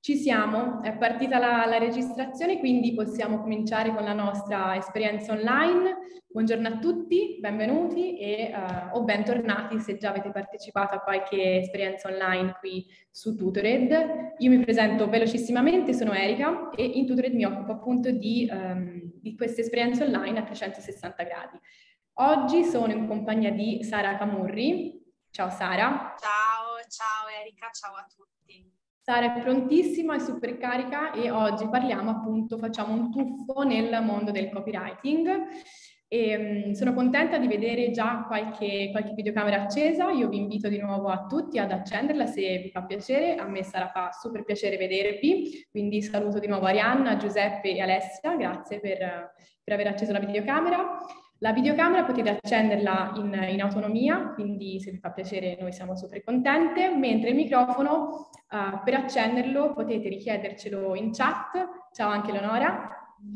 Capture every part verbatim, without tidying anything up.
Ci siamo, è partita la, la registrazione, quindi possiamo cominciare con la nostra esperienza online. Buongiorno a tutti, benvenuti e, uh, o bentornati se già avete partecipato a qualche esperienza online qui su Tutored. Io mi presento velocissimamente, sono Erika e in Tutored mi occupo appunto di, um, di queste esperienze online a trecentosessanta gradi. Oggi sono in compagnia di Sara Camurri. Ciao Sara. Ciao, ciao Erika, ciao a tutti. Sara è prontissima, è super carica e oggi parliamo appunto, facciamo un tuffo nel mondo del copywriting. E, um, sono contenta di vedere già qualche, qualche videocamera accesa. Io vi invito di nuovo a tutti ad accenderla se vi fa piacere. A me Sara fa super piacere vedervi, quindi saluto di nuovo Arianna, Giuseppe e Alessia, grazie per, per aver acceso la videocamera. La videocamera potete accenderla in, in autonomia, quindi se vi fa piacere noi siamo super contente, mentre il microfono uh, per accenderlo potete richiedercelo in chat. Ciao anche Leonora.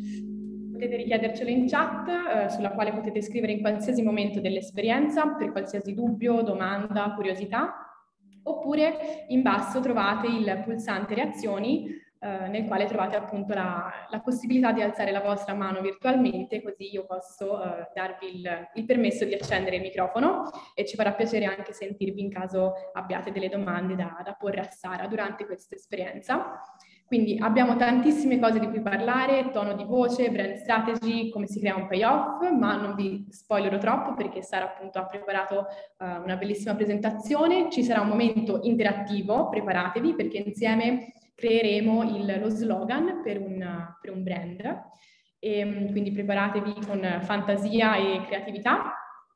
Potete richiedercelo in chat uh, sulla quale potete scrivere in qualsiasi momento dell'esperienza per qualsiasi dubbio, domanda, curiosità, oppure in basso trovate il pulsante reazioni Uh, nel quale trovate appunto la, la possibilità di alzare la vostra mano virtualmente, così io posso uh, darvi il, il permesso di accendere il microfono e ci farà piacere anche sentirvi in caso abbiate delle domande da, da porre a Sara durante questa esperienza. Quindi abbiamo tantissime cose di cui parlare, tono di voce, brand strategy, come si crea un payoff, ma non vi spoilerò troppo perché Sara appunto ha preparato uh, una bellissima presentazione. Ci sarà un momento interattivo, preparatevi perché insieme creeremo il, lo slogan per un, per un brand, e, quindi preparatevi con fantasia e creatività.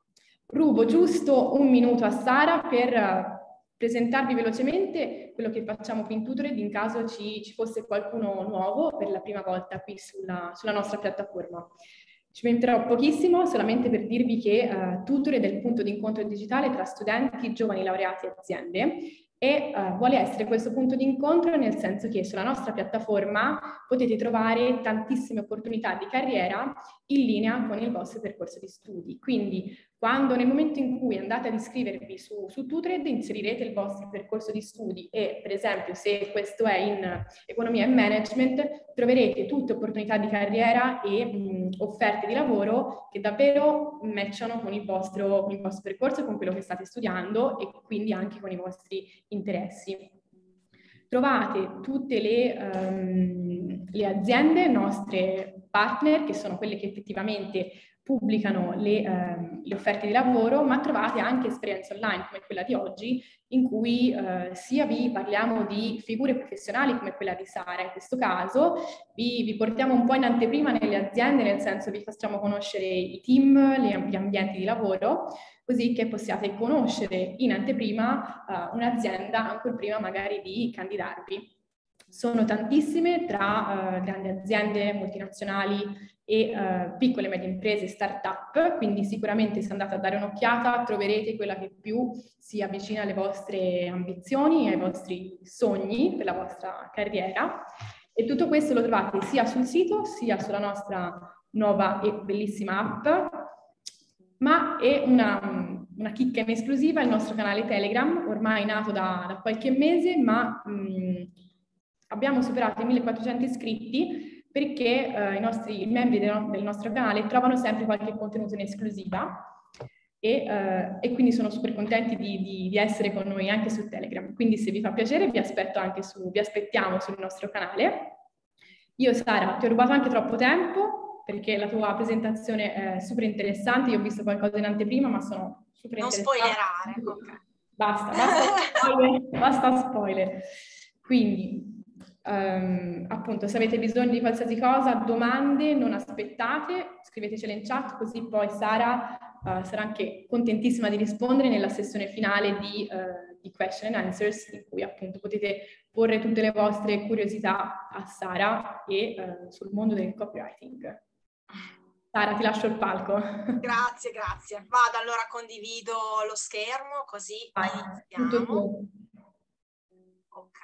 Rubo giusto un minuto a Sara per presentarvi velocemente quello che facciamo qui in Tutored in caso ci, ci fosse qualcuno nuovo per la prima volta qui sulla, sulla nostra piattaforma. Ci metterò pochissimo solamente per dirvi che uh, Tutored è il punto di incontro digitale tra studenti, giovani laureati e aziende e uh, vuole essere questo punto di incontro nel senso che sulla nostra piattaforma potete trovare tantissime opportunità di carriera in linea con il vostro percorso di studi. Quindi quando nel momento in cui andate ad iscrivervi su, su Tutored inserirete il vostro percorso di studi e per esempio se questo è in economia e management troverete tutte opportunità di carriera e mh, offerte di lavoro che davvero matchano con il, vostro, con il vostro percorso, con quello che state studiando e quindi anche con i vostri interessi. Trovate tutte le, um, le aziende, nostre partner, che sono quelle che effettivamente pubblicano le, eh, le offerte di lavoro, ma trovate anche esperienze online come quella di oggi, in cui eh, sia vi parliamo di figure professionali come quella di Sara, in questo caso vi, vi portiamo un po' in anteprima nelle aziende, nel senso vi facciamo conoscere i team, le, gli ambienti di lavoro, così che possiate conoscere in anteprima uh, un'azienda ancora prima magari di candidarvi. Sono tantissime tra uh, grandi aziende multinazionali e uh, piccole e medie imprese, start-up, quindi sicuramente se andate a dare un'occhiata troverete quella che più si avvicina alle vostre ambizioni, ai vostri sogni per la vostra carriera. E tutto questo lo trovate sia sul sito sia sulla nostra nuova e bellissima app, ma è una, una chicca in esclusiva il nostro canale Telegram, ormai nato da, da qualche mese, ma mh, abbiamo superato i millequattrocento iscritti perché eh, i, nostri, i membri del, del nostro canale trovano sempre qualche contenuto in esclusiva e, eh, e quindi sono super contenti di, di, di essere con noi anche su Telegram. Quindi se vi fa piacere vi aspetto anche su, vi aspettiamo sul nostro canale. Io Sara ti ho rubato anche troppo tempo perché la tua presentazione è super interessante, io ho visto qualcosa in anteprima ma sono super non interessante. Spoilerare, ok. Basta, basta spoiler, basta spoiler. Quindi Um, appunto se avete bisogno di qualsiasi cosa, domande, non aspettate, scrivetecele in chat così poi Sara uh, sarà anche contentissima di rispondere nella sessione finale di, uh, di question and answers in cui appunto potete porre tutte le vostre curiosità a Sara e uh, sul mondo del copywriting. Sara, ti lascio il palco. Grazie, grazie. Vado, allora condivido lo schermo così Vai, iniziamo. tutto tu. Ok.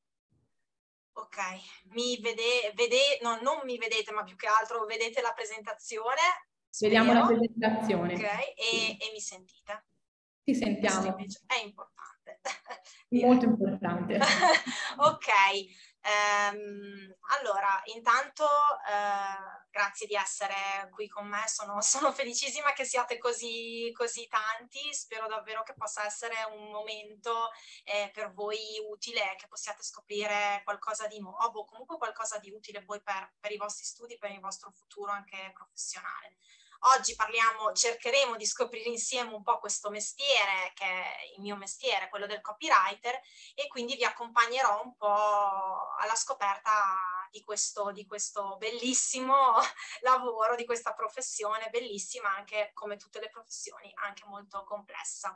Ok, mi vede, vede, no, non mi vedete, ma più che altro vedete la presentazione. Vediamo spero. la presentazione. Ok, e, e mi sentite? Ti sentiamo. Questo invece è importante. Molto importante. Ok, Ehm, allora, intanto eh, grazie di essere qui con me, sono, sono felicissima che siate così, così tanti, spero davvero che possa essere un momento eh, per voi utile, che possiate scoprire qualcosa di nuovo, comunque qualcosa di utile poi per, per i vostri studi, per il vostro futuro anche professionale. Oggi parliamo, cercheremo di scoprire insieme un po' questo mestiere, che è il mio mestiere, quello del copywriter, e quindi vi accompagnerò un po' alla scoperta di questo, di questo bellissimo lavoro, di questa professione bellissima, anche come tutte le professioni, anche molto complessa.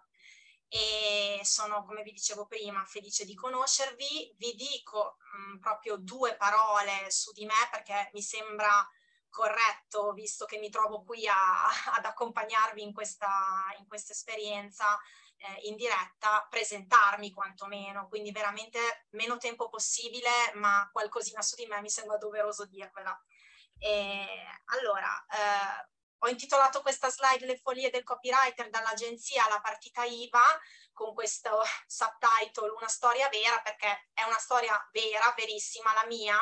E sono, come vi dicevo prima, felice di conoscervi. Vi dico mh, proprio due parole su di me, perché mi sembra corretto, visto che mi trovo qui a, ad accompagnarvi in questa, in questa esperienza eh, in diretta, presentarmi quantomeno, quindi veramente meno tempo possibile, ma qualcosina su di me mi sembra doveroso dirvela. E, allora, eh, ho intitolato questa slide Le follie del copywriter, dall'agenzia alla partita I V A, con questo subtitle Una storia vera, perché è una storia vera, verissima, la mia,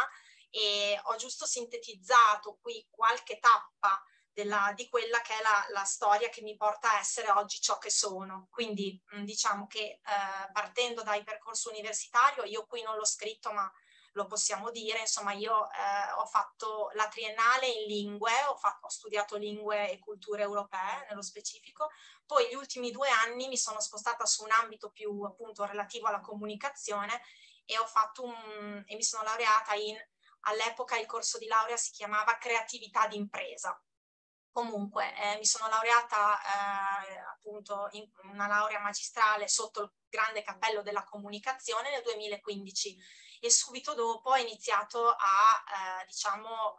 e ho giusto sintetizzato qui qualche tappa della, di quella che è la, la storia che mi porta a essere oggi ciò che sono. Quindi mh, diciamo che eh, partendo dal percorso universitario, io qui non l'ho scritto, ma lo possiamo dire, insomma io eh, ho fatto la triennale in lingue, ho, fatto, ho studiato lingue e culture europee nello specifico, poi gli ultimi due anni mi sono spostata su un ambito più appunto relativo alla comunicazione e ho fatto un, e mi sono laureata in, all'epoca il corso di laurea si chiamava creatività d'impresa. Comunque eh, mi sono laureata eh, appunto in una laurea magistrale sotto il grande cappello della comunicazione nel duemilaquindici e subito dopo ho iniziato a eh, diciamo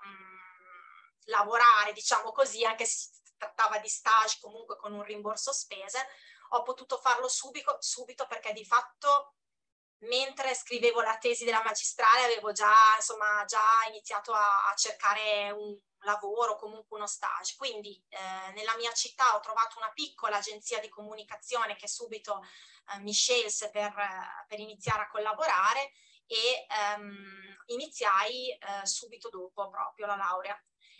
mh, lavorare, diciamo così, anche se si trattava di stage comunque con un rimborso spese. Ho potuto farlo subito, subito perché di fatto mentre scrivevo la tesi della magistrale avevo già, insomma, già iniziato a, a cercare un lavoro, comunque uno stage. Quindi eh, nella mia città ho trovato una piccola agenzia di comunicazione che subito eh, mi scelse per, per iniziare a collaborare e ehm, iniziai eh, subito dopo proprio la laurea.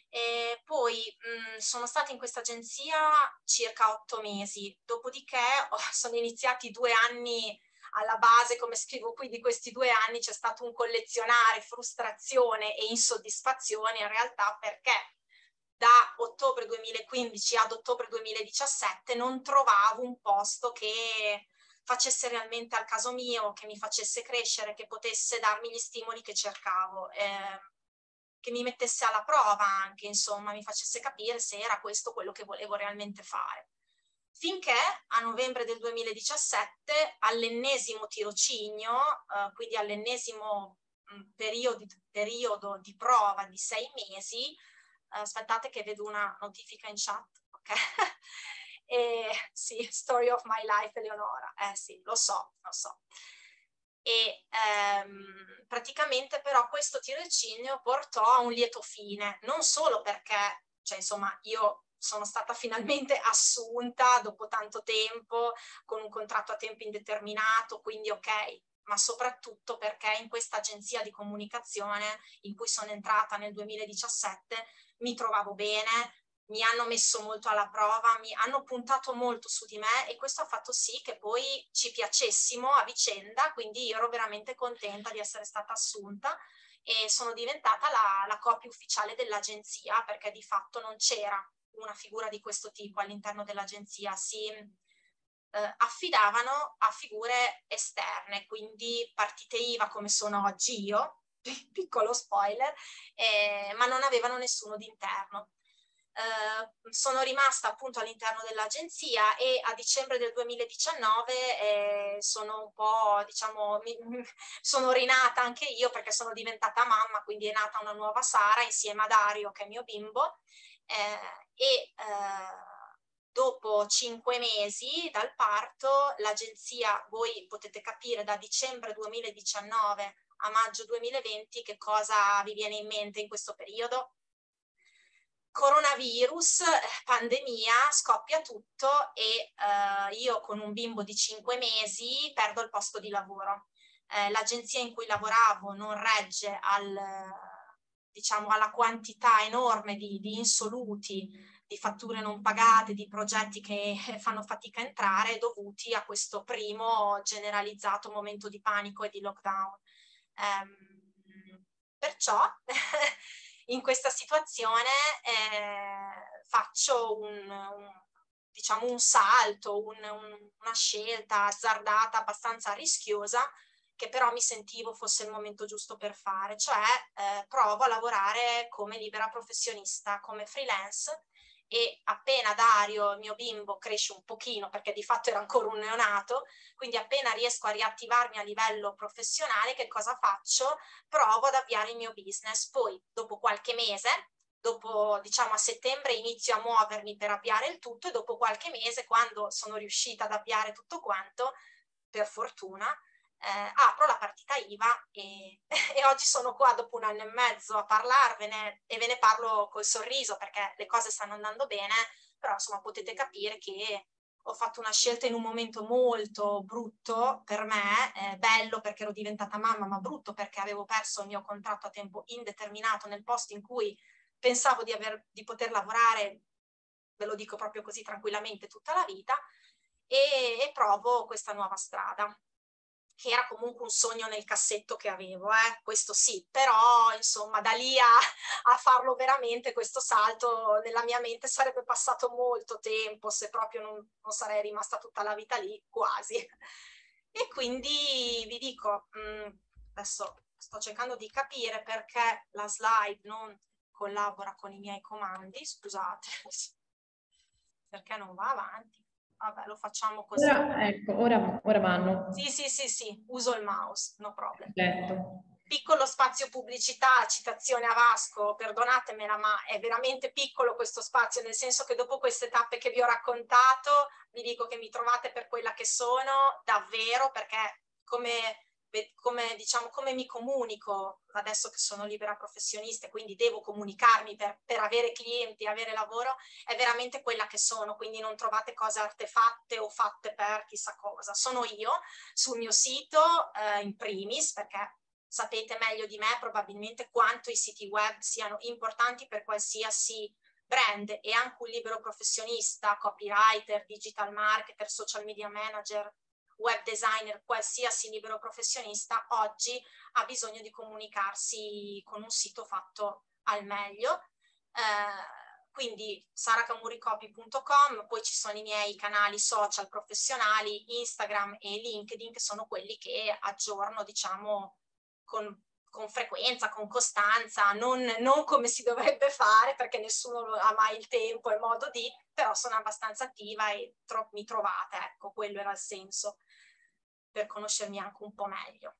E poi mh, sono stata in questa agenzia circa otto mesi, dopodiché oh, sono iniziati due anni alla base, come scrivo qui, di questi due anni c'è stato un collezionare frustrazione e insoddisfazione in realtà, perché da ottobre duemilaquindici ad ottobre duemiladiciassette non trovavo un posto che facesse realmente al caso mio, che mi facesse crescere, che potesse darmi gli stimoli che cercavo, eh, che mi mettesse alla prova anche, insomma, mi facesse capire se era questo quello che volevo realmente fare. Finché a novembre del duemiladiciassette, all'ennesimo tirocinio, eh, quindi all'ennesimo periodo, periodo di prova di sei mesi, eh, aspettate che vedo una notifica in chat, ok? E, sì, story of my life, Eleonora, eh sì, lo so, lo so. E ehm, praticamente però questo tirocinio portò a un lieto fine, non solo perché, cioè insomma, io sono stata finalmente assunta dopo tanto tempo con un contratto a tempo indeterminato, quindi ok, ma soprattutto perché in questa agenzia di comunicazione in cui sono entrata nel duemiladiciassette mi trovavo bene, mi hanno messo molto alla prova, mi hanno puntato molto su di me e questo ha fatto sì che poi ci piacessimo a vicenda, quindi io ero veramente contenta di essere stata assunta e sono diventata la, la copy ufficiale dell'agenzia, perché di fatto non c'era una figura di questo tipo all'interno dell'agenzia, si eh, affidavano a figure esterne, quindi partite I V A come sono oggi io, piccolo spoiler, eh, ma non avevano nessuno d'interno. Uh, sono rimasta appunto all'interno dell'agenzia e a dicembre del duemiladiciannove eh, sono un po', diciamo, mi, mi, sono rinata anche io perché sono diventata mamma, quindi è nata una nuova Sara insieme a Dario, che è mio bimbo, eh, e eh, dopo cinque mesi dal parto l'agenzia, voi potete capire da dicembre duemiladiciannove a maggio duemilaventi che cosa vi viene in mente in questo periodo? Coronavirus, pandemia, scoppia tutto e uh, io con un bimbo di cinque mesi perdo il posto di lavoro. eh, l'agenzia in cui lavoravo non regge al, diciamo, alla quantità enorme di, di insoluti, di fatture non pagate, di progetti che fanno fatica a entrare, dovuti a questo primo generalizzato momento di panico e di lockdown. Um, perciò in questa situazione eh, faccio un, un, diciamo un salto, un, un, una scelta azzardata, abbastanza rischiosa, che però mi sentivo fosse il momento giusto per fare, cioè eh, provo a lavorare come libera professionista, come freelance, e appena Dario, il mio bimbo, cresce un pochino, perché di fatto era ancora un neonato, quindi appena riesco a riattivarmi a livello professionale, che cosa faccio? Provo ad avviare il mio business. Poi dopo qualche mese, dopo diciamo a settembre, inizio a muovermi per avviare il tutto, e dopo qualche mese, quando sono riuscita ad avviare tutto quanto, per fortuna, Eh, apro la partita I V A e, e oggi sono qua dopo un anno e mezzo a parlarvene, e ve ne parlo col sorriso perché le cose stanno andando bene, però insomma potete capire che ho fatto una scelta in un momento molto brutto per me, eh, bello perché ero diventata mamma, ma brutto perché avevo perso il mio contratto a tempo indeterminato nel posto in cui pensavo di, aver, di poter lavorare, ve lo dico proprio così tranquillamente, tutta la vita, e, e provo questa nuova strada, che era comunque un sogno nel cassetto che avevo, eh? Questo sì, però insomma da lì a, a farlo veramente, questo salto nella mia mente sarebbe passato molto tempo, se proprio non, non sarei rimasta tutta la vita lì, quasi. E quindi vi dico, mh, adesso sto cercando di capire perché la slide non collabora con i miei comandi, scusate, perché non va avanti. Vabbè, lo facciamo così. Ora, ecco, ora, ora vanno. Sì, sì, sì, sì, uso il mouse, no problem. Perfetto. Piccolo spazio pubblicità, citazione a Vasco, perdonatemela, ma è veramente piccolo questo spazio, nel senso che dopo queste tappe che vi ho raccontato, vi dico che mi trovate per quella che sono, davvero, perché come, come, diciamo, come mi comunico adesso che sono libera professionista, quindi devo comunicarmi per, per avere clienti, avere lavoro, è veramente quella che sono, quindi non trovate cose artefatte o fatte per chissà cosa. Sono io sul mio sito, eh, in primis, perché sapete meglio di me probabilmente quanto i siti web siano importanti per qualsiasi brand, e anche un libero professionista, copywriter, digital marketer, social media manager, web designer, qualsiasi libero professionista oggi ha bisogno di comunicarsi con un sito fatto al meglio. Eh, quindi sara camuri copy punto com, poi ci sono i miei canali social professionali, Instagram e LinkedIn, che sono quelli che aggiorno, diciamo, con, con frequenza, con costanza, non, non come si dovrebbe fare, perché nessuno ha mai il tempo e modo di, però sono abbastanza attiva e tro- mi trovate, ecco, quello era il senso, per conoscermi anche un po' meglio.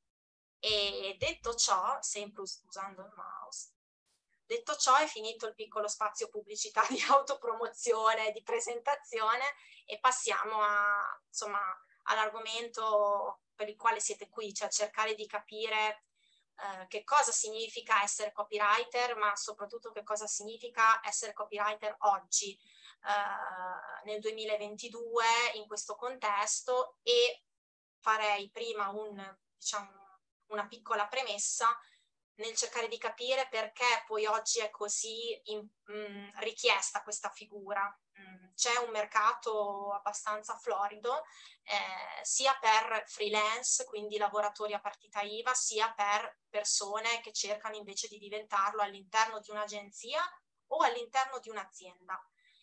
E detto ciò, sempre us- usando il mouse, detto ciò, è finito il piccolo spazio pubblicità di autopromozione, di presentazione, e passiamo a, insomma, all'argomento per il quale siete qui, cioè cercare di capire eh, che cosa significa essere copywriter, ma soprattutto che cosa significa essere copywriter oggi, eh, nel duemilaventidue, in questo contesto. E farei prima un, diciamo, una piccola premessa nel cercare di capire perché poi oggi è così in, mh, richiesta questa figura. Mh, c'è un mercato abbastanza florido, eh, sia per freelance, quindi lavoratori a partita I V A, sia per persone che cercano invece di diventarlo all'interno di un'agenzia o all'interno di un'azienda.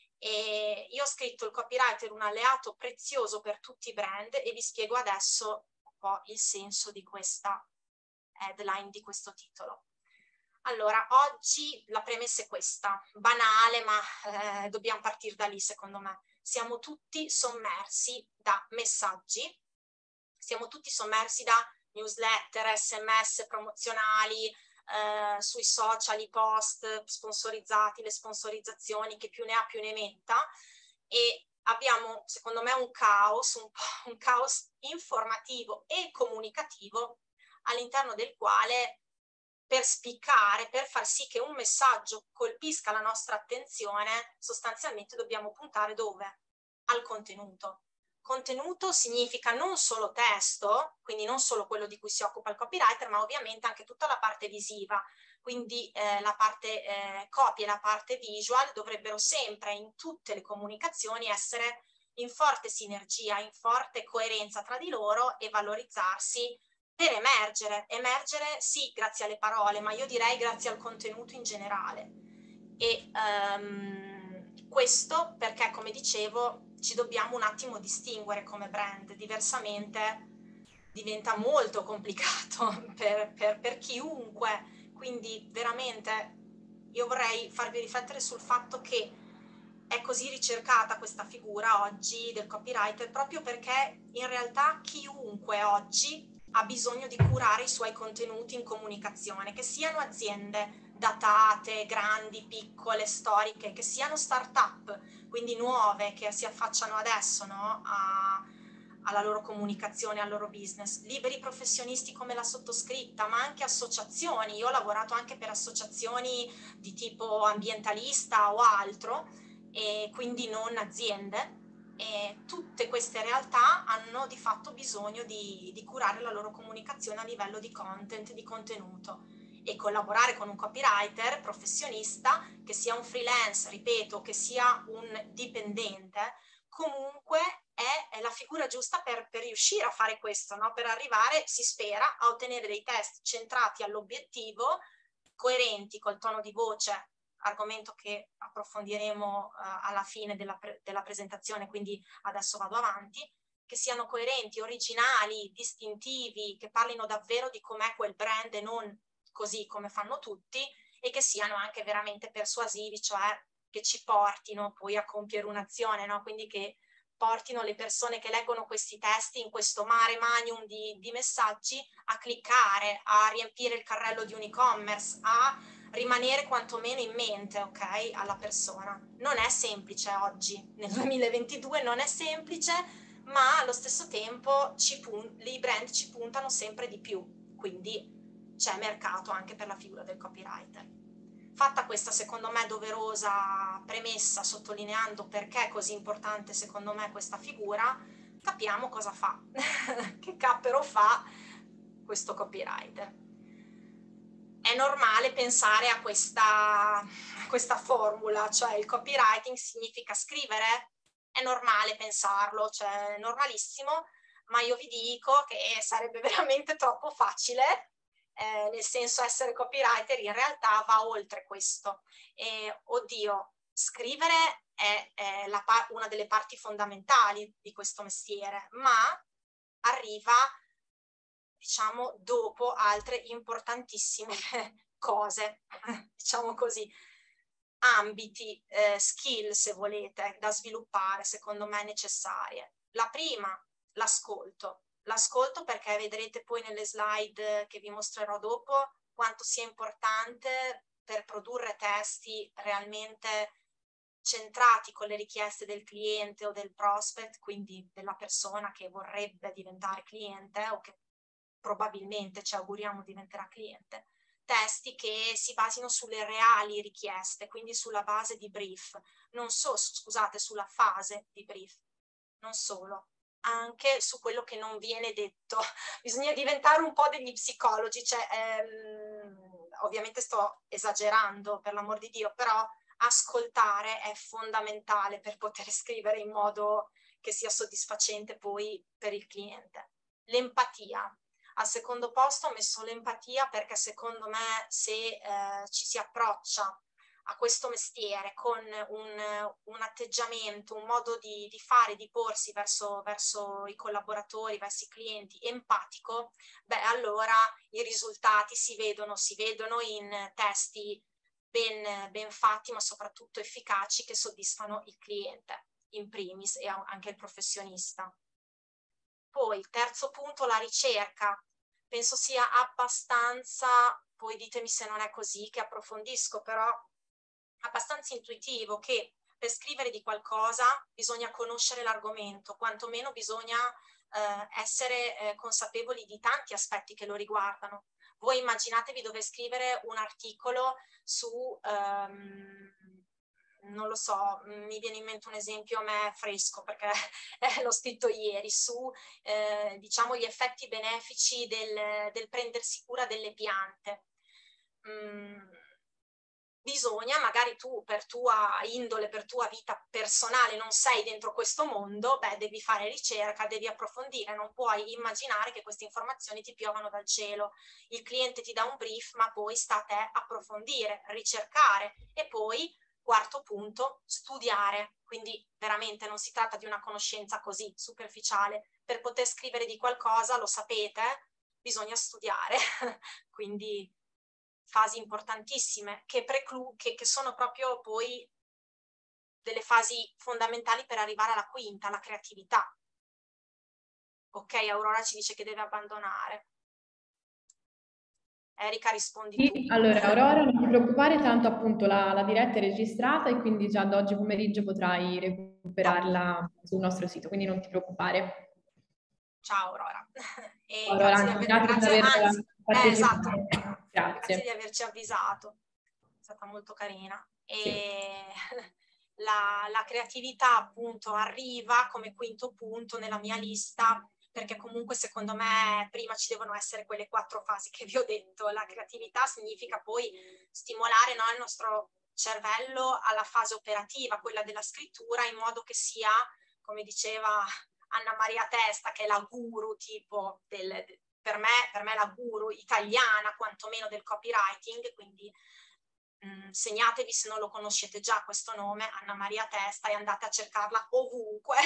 E io ho scritto il copywriter un alleato prezioso per tutti i brand, e vi spiego adesso un po' il senso di questa headline, di questo titolo. Allora, oggi la premessa è questa, banale, ma eh, dobbiamo partire da lì, secondo me. Siamo tutti sommersi da messaggi, siamo tutti sommersi da newsletter, sms promozionali, eh, sui social, i post sponsorizzati, le sponsorizzazioni, che più ne ha più ne metta, e abbiamo, secondo me, un caos, un, po', un caos informativo e comunicativo, all'interno del quale, per spiccare, per far sì che un messaggio colpisca la nostra attenzione, sostanzialmente dobbiamo puntare dove? Al contenuto. contenuto significa non solo testo, quindi non solo quello di cui si occupa il copywriter, ma ovviamente anche tutta la parte visiva, quindi eh, la parte eh, copy e la parte visual dovrebbero sempre in tutte le comunicazioni essere in forte sinergia, in forte coerenza tra di loro e valorizzarsi per emergere, emergere sì grazie alle parole, ma io direi grazie al contenuto in generale. E um, questo perché, come dicevo, ci dobbiamo un attimo distinguere come brand, diversamente diventa molto complicato per, per, per chiunque, quindi veramente io vorrei farvi riflettere sul fatto che è così ricercata questa figura oggi del copywriter proprio perché in realtà chiunque oggi ha bisogno di curare i suoi contenuti in comunicazione, che siano aziende datate, grandi, piccole, storiche, che siano start-up, quindi nuove, che si affacciano adesso, no, a, alla loro comunicazione, al loro business, liberi professionisti come la sottoscritta, ma anche associazioni. Io ho lavorato anche per associazioni di tipo ambientalista o altro, e quindi non aziende, e tutte queste realtà hanno di fatto bisogno di, di curare la loro comunicazione a livello di content, di contenuto, e collaborare con un copywriter professionista, che sia un freelance, ripeto, che sia un dipendente, comunque è, è la figura giusta per, per riuscire a fare questo, no? Per arrivare, si spera, a ottenere dei test centrati all'obiettivo, coerenti col tono di voce, argomento che approfondiremo uh, alla fine della, pre della presentazione, quindi adesso vado avanti, che siano coerenti, originali, distintivi, che parlino davvero di com'è quel brand e non così come fanno tutti, e che siano anche veramente persuasivi, cioè che ci portino poi a compiere un'azione, no? Quindi che portino le persone che leggono questi testi in questo mare magnum di, di messaggi a cliccare, a riempire il carrello di un e-commerce, a rimanere quantomeno in mente, ok, alla persona. Non è semplice oggi, nel duemilaventidue non è semplice, ma allo stesso tempo ci i brand ci puntano sempre di più, quindi c'è mercato anche per la figura del copywriter. Fatta questa, secondo me, doverosa premessa, sottolineando perché è così importante, secondo me, questa figura, capiamo cosa fa, che cappero fa questo copywriter. È normale pensare a questa, a questa formula, cioè il copywriting significa scrivere? È normale pensarlo, cioè è normalissimo, ma io vi dico che sarebbe veramente troppo facile. Eh, nel senso, essere copywriter in realtà va oltre questo. E, oddio, scrivere è, è la una delle parti fondamentali di questo mestiere, ma arriva, diciamo, dopo altre importantissime cose, diciamo così, ambiti, eh, skill, se volete, da sviluppare, secondo me necessarie. La prima, l'ascolto. L'ascolto perché vedrete poi nelle slide che vi mostrerò dopo quanto sia importante per produrre testi realmente centrati con le richieste del cliente o del prospect, quindi della persona che vorrebbe diventare cliente o che probabilmente ci auguriamo diventerà cliente. Testi che si basino sulle reali richieste, quindi sulla base di brief, non solo, scusate, sulla fase di brief, non solo, anche su quello che non viene detto. Bisogna diventare un po' degli psicologi, cioè, ehm, ovviamente sto esagerando, per l'amor di Dio, però ascoltare è fondamentale per poter scrivere in modo che sia soddisfacente poi per il cliente. L'empatia. Al secondo posto ho messo l'empatia perché secondo me se eh, ci si approccia a questo mestiere con un, un atteggiamento, un modo di, di fare, di porsi verso, verso i collaboratori, verso i clienti empatico, beh, allora i risultati si vedono, si vedono in testi ben, ben fatti, ma soprattutto efficaci, che soddisfano il cliente in primis e anche il professionista. Poi il terzo punto, la ricerca. Penso sia abbastanza, poi ditemi se non è così, che approfondisco, però abbastanza intuitivo che per scrivere di qualcosa bisogna conoscere l'argomento, quantomeno bisogna eh, essere eh, consapevoli di tanti aspetti che lo riguardano. Voi immaginatevi dover scrivere un articolo su, um, non lo so, mi viene in mente un esempio a me fresco perché eh, l'ho scritto ieri, su eh, diciamo gli effetti benefici del, del prendersi cura delle piante. Mm, bisogna, magari tu per tua indole, per tua vita personale non sei dentro questo mondo, beh, devi fare ricerca, devi approfondire, non puoi immaginare che queste informazioni ti piovano dal cielo. Il cliente ti dà un brief, ma poi sta a te approfondire, ricercare e poi, quarto punto, studiare. Quindi veramente non si tratta di una conoscenza così superficiale. Per poter scrivere di qualcosa, lo sapete, bisogna studiare. Quindi fasi importantissime che, preclu- che, che sono proprio poi delle fasi fondamentali per arrivare alla quinta, la creatività. Ok, Aurora ci dice che deve abbandonare. Erika, rispondi Sì, tu. allora Aurora, non ti preoccupare, tanto appunto la, la diretta è registrata e quindi già da oggi pomeriggio potrai recuperarla sul nostro sito, quindi non ti preoccupare. Ciao Aurora. E Aurora, grazie di anzi, aver, grazie per grazie, aver anzi, eh, esatto, partecipato. grazie di Grazie. averci avvisato. È stata molto carina. Sì. E la, la creatività appunto arriva come quinto punto nella mia lista, perché comunque secondo me prima ci devono essere quelle quattro fasi che vi ho detto. La creatività significa poi stimolare, no, il nostro cervello alla fase operativa, quella della scrittura, in modo che sia, come diceva Anna Maria Testa, che è la guru tipo del, per me, per me la guru italiana quantomeno del copywriting, quindi mh, segnatevi se non lo conoscete già questo nome, Anna Maria Testa, e andate a cercarla ovunque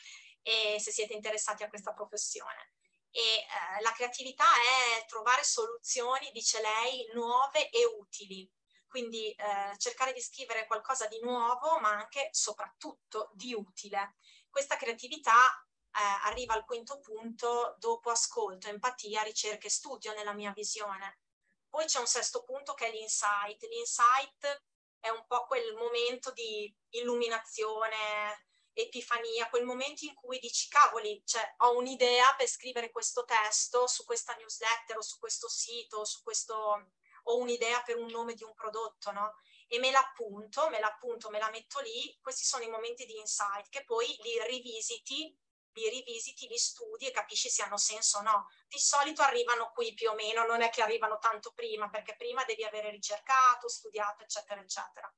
e se siete interessati a questa professione. E eh, la creatività è trovare soluzioni, dice lei, nuove e utili. Quindi eh, cercare di scrivere qualcosa di nuovo, ma anche soprattutto di utile. Questa creatività eh, arriva al quinto punto dopo ascolto, empatia, ricerca e studio nella mia visione. Poi c'è un sesto punto che è l'insight. L'insight è un po' quel momento di illuminazione, epifania, quel momento in cui dici cavoli, cioè ho un'idea per scrivere questo testo su questa newsletter o su questo sito, su questo, ho un'idea per un nome di un prodotto, no? E me l'appunto, me l'appunto, me la metto lì. Questi sono i momenti di insight che poi li rivisiti, li rivisiti, li studi e capisci se hanno senso o no. Di solito arrivano qui più o meno, non è che arrivano tanto prima, perché prima devi avere ricercato, studiato, eccetera, eccetera.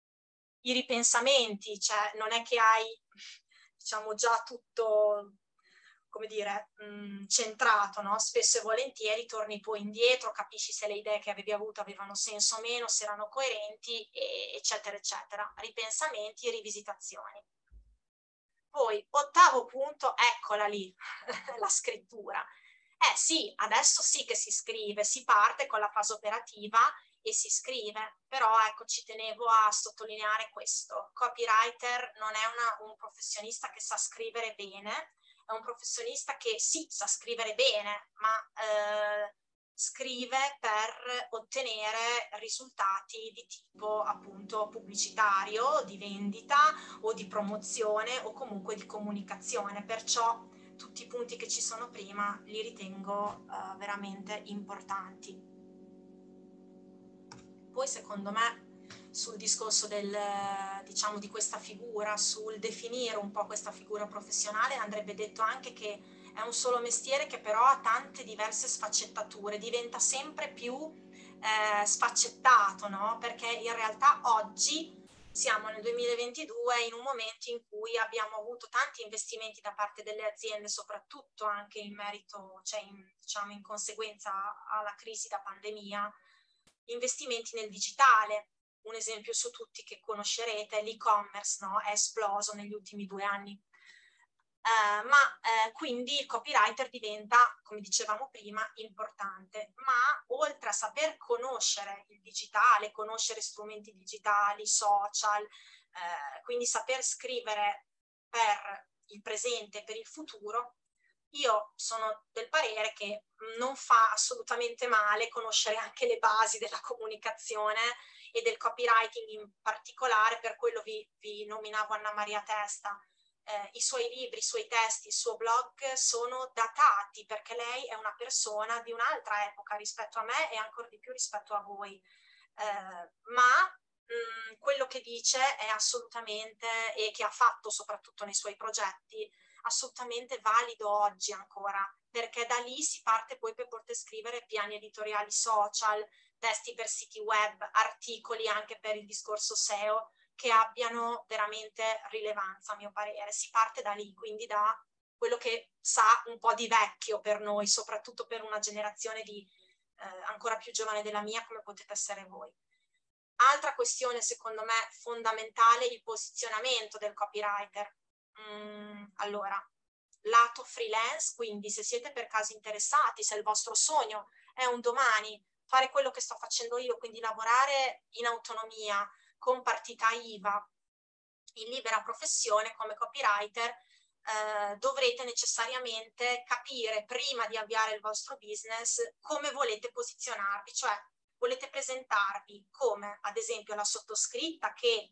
I ripensamenti, cioè non è che hai, diciamo, già tutto, come dire, mh, centrato, no? Spesso e volentieri torni poi indietro, capisci se le idee che avevi avuto avevano senso o meno, se erano coerenti, e, eccetera, eccetera. Ripensamenti e rivisitazioni. Poi, ottavo punto, eccola lì, la scrittura. Eh sì, adesso sì che si scrive, si parte con la fase operativa e si scrive, però ecco, ci tenevo a sottolineare questo. Copywriter non è una, un professionista che sa scrivere bene, è un professionista che sì, sa scrivere bene, ma eh, scrive per ottenere risultati di tipo appunto pubblicitario, di vendita o di promozione o comunque di comunicazione. Perciò tutti i punti che ci sono prima li ritengo uh, veramente importanti. Poi secondo me sul discorso del, diciamo, di questa figura, sul definire un po' questa figura professionale, andrebbe detto anche che è un solo mestiere che però ha tante diverse sfaccettature, diventa sempre più eh, sfaccettato, no? Perché in realtà oggi siamo nel duemilaventidue in un momento in cui abbiamo avuto tanti investimenti da parte delle aziende, soprattutto anche in merito, cioè in, diciamo in conseguenza alla crisi da pandemia, investimenti nel digitale. Un esempio su tutti che conoscerete è l'e-commerce, no? È esploso negli ultimi due anni. Uh, ma uh, quindi il copywriter diventa, come dicevamo prima, importante, ma oltre a saper conoscere il digitale, conoscere strumenti digitali, social, uh, quindi saper scrivere per il presente e per il futuro, io sono del parere che non fa assolutamente male conoscere anche le basi della comunicazione e del copywriting in particolare. Per quello vi, vi nominavo Anna Maria Testa. Eh, i suoi libri, i suoi testi, il suo blog sono datati perché lei è una persona di un'altra epoca rispetto a me e ancora di più rispetto a voi, eh, ma mh, quello che dice è assolutamente, e che ha fatto soprattutto nei suoi progetti, assolutamente valido oggi ancora, perché da lì si parte poi per poter scrivere piani editoriali social, testi per siti web, articoli anche per il discorso S E O, che abbiano veramente rilevanza, a mio parere. Si parte da lì, quindi da quello che sa un po' di vecchio per noi, soprattutto per una generazione di eh, ancora più giovane della mia, come potete essere voi. Altra questione, secondo me, fondamentale, il posizionamento del copywriter. Mm, allora, lato freelance, quindi se siete per caso interessati, se il vostro sogno è un domani fare quello che sto facendo io, quindi lavorare in autonomia, con partita I V A, in libera professione come copywriter, eh, dovrete necessariamente capire prima di avviare il vostro business come volete posizionarvi, cioè volete presentarvi come ad esempio la sottoscritta che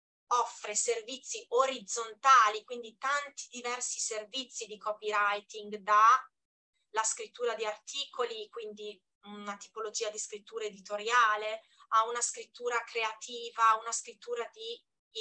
offre servizi orizzontali, quindi tanti diversi servizi di copywriting, dalla scrittura di articoli, quindi una tipologia di scrittura editoriale, a una scrittura creativa, a una scrittura di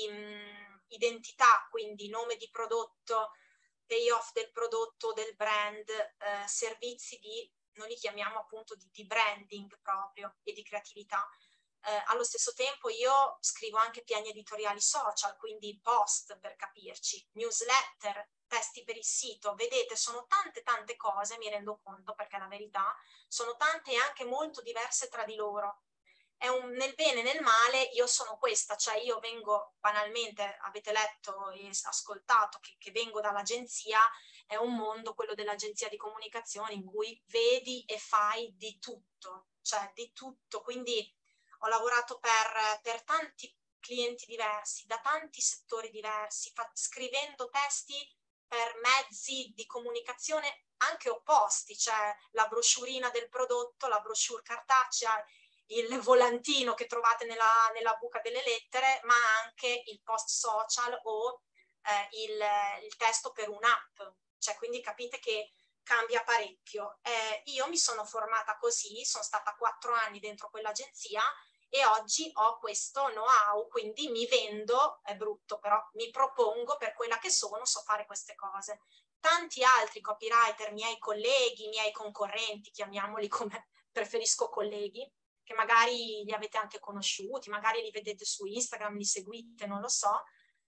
in, identità, quindi nome di prodotto, payoff del prodotto, del brand, eh, servizi di, noi li chiamiamo appunto di, di branding proprio e di creatività. Eh, allo stesso tempo io scrivo anche piani editoriali social, quindi post per capirci, newsletter, testi per il sito, vedete, sono tante tante cose, mi rendo conto, perché la verità sono tante e anche molto diverse tra di loro. È un, nel bene e nel male io sono questa, cioè io vengo banalmente, avete letto e ascoltato che, che vengo dall'agenzia, è un mondo, quello dell'agenzia di comunicazione, in cui vedi e fai di tutto, cioè di tutto, quindi ho lavorato per, per tanti clienti diversi, da tanti settori diversi, fa, scrivendo testi per mezzi di comunicazione anche opposti, cioè la brochurina del prodotto, la brochure cartacea, il volantino che trovate nella, nella buca delle lettere, ma anche il post social o eh, il, il testo per un'app. Cioè, quindi capite che cambia parecchio. Eh, io mi sono formata così, sono stata quattro anni dentro quell'agenzia e oggi ho questo know-how, quindi mi vendo, è brutto però, mi propongo per quella che sono, so fare queste cose. Tanti altri copywriter, miei colleghi, miei concorrenti, chiamiamoli come preferisco colleghi, che magari li avete anche conosciuti, magari li vedete su Instagram, li seguite, non lo so,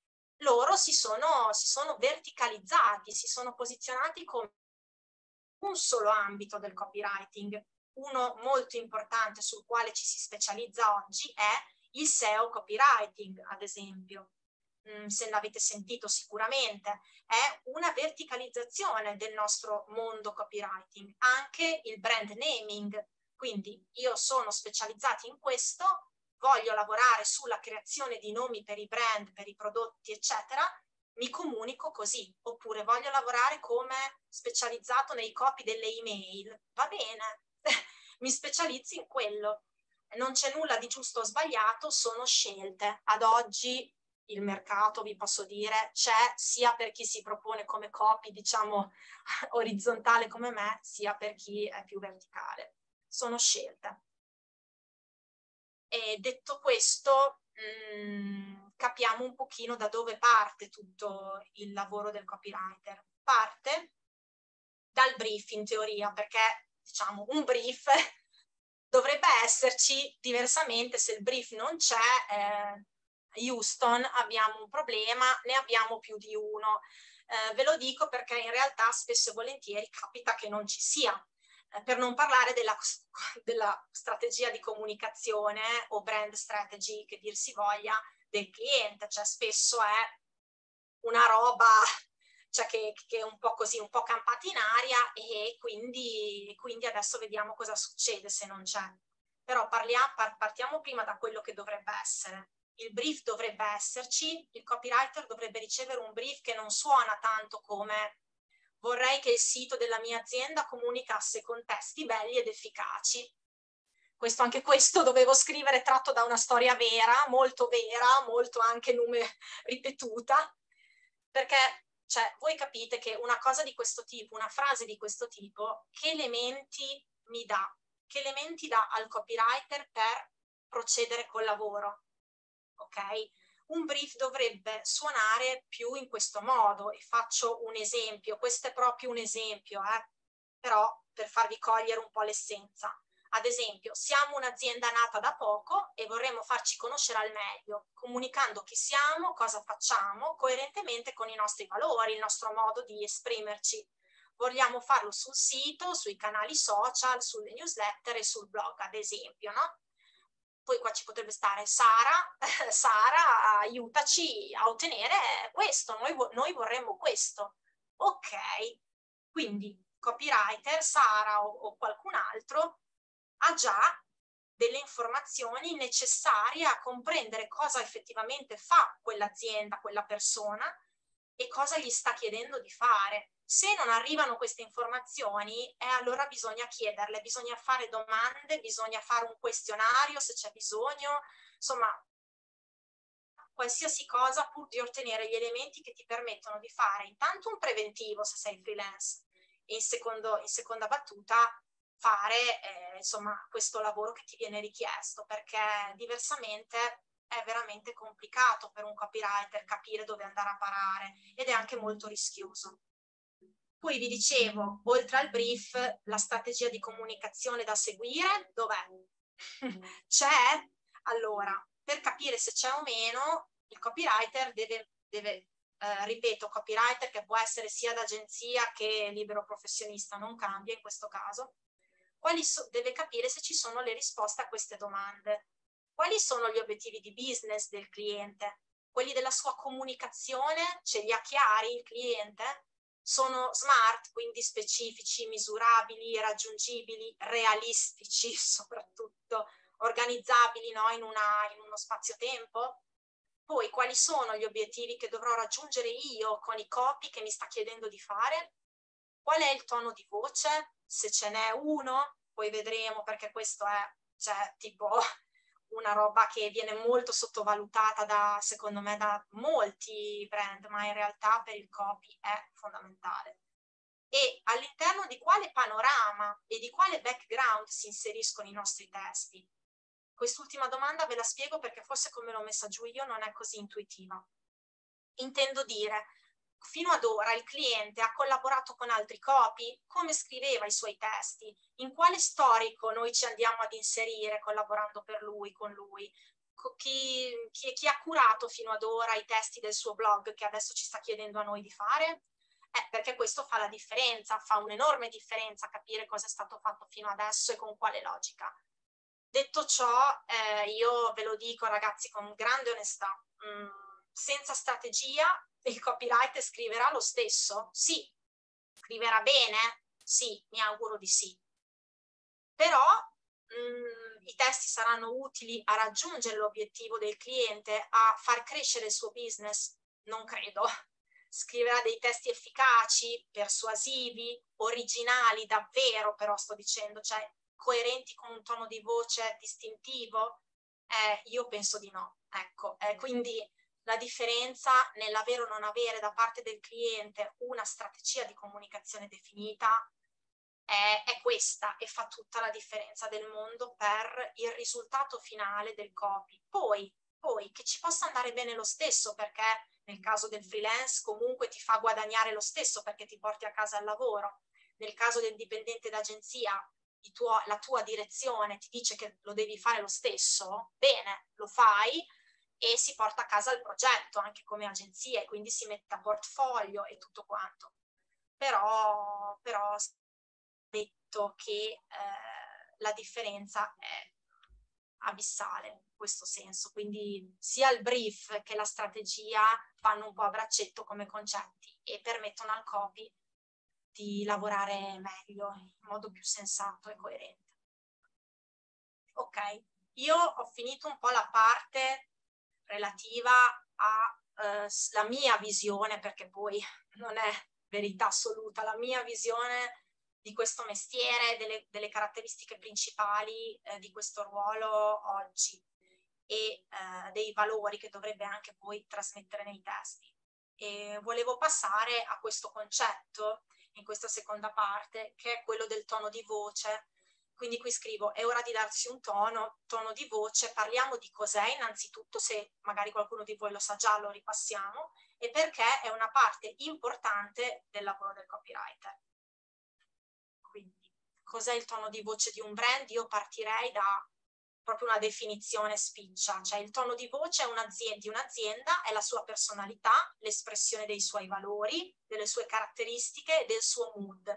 loro si sono, si sono verticalizzati, si sono posizionati come un solo ambito del copywriting. Uno molto importante sul quale ci si specializza oggi è il S E O copywriting, ad esempio. Mm, se l'avete sentito sicuramente, è una verticalizzazione del nostro mondo copywriting. Anche il brand naming, quindi io sono specializzata in questo, voglio lavorare sulla creazione di nomi per i brand, per i prodotti, eccetera, mi comunico così. Oppure voglio lavorare come specializzato nei copy delle email, va bene, mi specializzo in quello. Non c'è nulla di giusto o sbagliato, sono scelte. Ad oggi il mercato, vi posso dire, c'è sia per chi si propone come copy, diciamo, orizzontale come me, sia per chi è più verticale. Sono scelte. E detto questo, mh, capiamo un pochino da dove parte tutto il lavoro del copywriter. Parte dal brief, in teoria, perché, diciamo, un brief dovrebbe esserci, diversamente se il brief non c'è, eh, Houston, abbiamo un problema, ne abbiamo più di uno. Eh, ve lo dico perché in realtà spesso e volentieri capita che non ci sia. Eh, per non parlare della, della strategia di comunicazione o brand strategy, che dir si voglia, del cliente, cioè spesso è una roba, cioè che, che è un po' così, un po' campata in aria, e quindi, quindi adesso vediamo cosa succede se non c'è. Però parliamo, partiamo prima da quello che dovrebbe essere. Il brief dovrebbe esserci, il copywriter dovrebbe ricevere un brief che non suona tanto come vorrei che il sito della mia azienda comunicasse con testi belli ed efficaci. Questo, anche questo dovevo scrivere tratto da una storia vera, molto vera, molto anche nume ripetuta, perché cioè, voi capite che una cosa di questo tipo, una frase di questo tipo, che elementi mi dà? Che elementi dà al copywriter per procedere col lavoro? ok? Un brief dovrebbe suonare più in questo modo, e faccio un esempio, questo è proprio un esempio, eh? Però per farvi cogliere un po' l'essenza. Ad esempio, siamo un'azienda nata da poco e vorremmo farci conoscere al meglio, comunicando chi siamo, cosa facciamo, coerentemente con i nostri valori, il nostro modo di esprimerci. Vogliamo farlo sul sito, sui canali social, sulle newsletter e sul blog, ad esempio, no? Poi qua ci potrebbe stare Sara, Sara, aiutaci a ottenere questo, noi, noi vorremmo questo. Ok, quindi copywriter, Sara o, o qualcun altro ha già delle informazioni necessarie a comprendere cosa effettivamente fa quell'azienda, quella persona e cosa gli sta chiedendo di fare. Se non arrivano queste informazioni, eh, allora bisogna chiederle, bisogna fare domande, bisogna fare un questionario se c'è bisogno, insomma, qualsiasi cosa pur di ottenere gli elementi che ti permettono di fare intanto un preventivo se sei freelance e in, secondo, in seconda battuta fare eh, insomma questo lavoro che ti viene richiesto, perché diversamente è veramente complicato per un copywriter capire dove andare a parare ed è anche molto rischioso. Poi vi dicevo, oltre al brief, la strategia di comunicazione da seguire, dov'è? C'è? Allora, per capire se c'è o meno, il copywriter deve, deve eh, ripeto, copywriter che può essere sia d'agenzia che libero professionista, non cambia in questo caso, quali so, deve capire se ci sono le risposte a queste domande. Quali sono gli obiettivi di business del cliente? Quelli della sua comunicazione, ce li ha chiari il cliente? Sono smart, quindi specifici, misurabili, raggiungibili, realistici soprattutto, organizzabili, no? in, una, in uno spazio-tempo? Poi quali sono gli obiettivi che dovrò raggiungere io con i copy che mi sta chiedendo di fare? Qual è il tono di voce? Se ce n'è uno, poi vedremo, perché questo è, cioè, tipo una roba che viene molto sottovalutata da, secondo me, da molti brand, ma in realtà per il copy è fondamentale. E all'interno di quale panorama e di quale background si inseriscono i nostri testi? Quest'ultima domanda ve la spiego perché forse come l'ho messa giù io non è così intuitiva. Intendo dire, fino ad ora il cliente ha collaborato con altri copy? Come scriveva i suoi testi? In quale storico noi ci andiamo ad inserire collaborando per lui, con lui? Chi, chi, chi ha curato fino ad ora i testi del suo blog che adesso ci sta chiedendo a noi di fare? Eh, perché questo fa la differenza, fa un'enorme differenza capire cosa è stato fatto fino adesso e con quale logica. Detto ciò, eh, io ve lo dico ragazzi con grande onestà, mh, senza strategia il copywriter scriverà lo stesso? Sì. Scriverà bene? Sì, mi auguro di sì. Però mh, i testi saranno utili a raggiungere l'obiettivo del cliente, a far crescere il suo business? Non credo. Scriverà dei testi efficaci, persuasivi, originali, davvero però sto dicendo, cioè coerenti con un tono di voce distintivo? Eh, io penso di no. Ecco, eh, quindi la differenza nell'avere o non avere da parte del cliente una strategia di comunicazione definita è, è questa, e fa tutta la differenza del mondo per il risultato finale del copy. Poi, poi che ci possa andare bene lo stesso, perché nel caso del freelance comunque ti fa guadagnare lo stesso perché ti porti a casa il lavoro. Nel caso del dipendente d'agenzia, il tuo, la tua direzione ti dice che lo devi fare lo stesso, bene, lo fai e si porta a casa il progetto anche come agenzia e quindi si mette a portfolio e tutto quanto. Però, però detto che eh, la differenza è abissale in questo senso, quindi sia il brief che la strategia fanno un po' a braccetto come concetti e permettono al copy di lavorare meglio, in modo più sensato e coerente. Ok, io ho finito un po' la parte relativa alla eh, mia visione, perché poi non è verità assoluta, la mia visione di questo mestiere, delle, delle caratteristiche principali eh, di questo ruolo oggi e eh, dei valori che dovrebbe anche poi trasmettere nei testi. E volevo passare a questo concetto in questa seconda parte, che è quello del tono di voce, Quindi qui scrivo, è ora di darsi un tono, tono di voce, parliamo di cos'è innanzitutto, se magari qualcuno di voi lo sa già, lo ripassiamo, e perché è una parte importante del lavoro del copywriter. Quindi, cos'è il tono di voce di un brand? Io partirei da proprio una definizione spiccia, cioè il tono di voce è un'azienda, di un'azienda, è la sua personalità, l'espressione dei suoi valori, delle sue caratteristiche e del suo mood.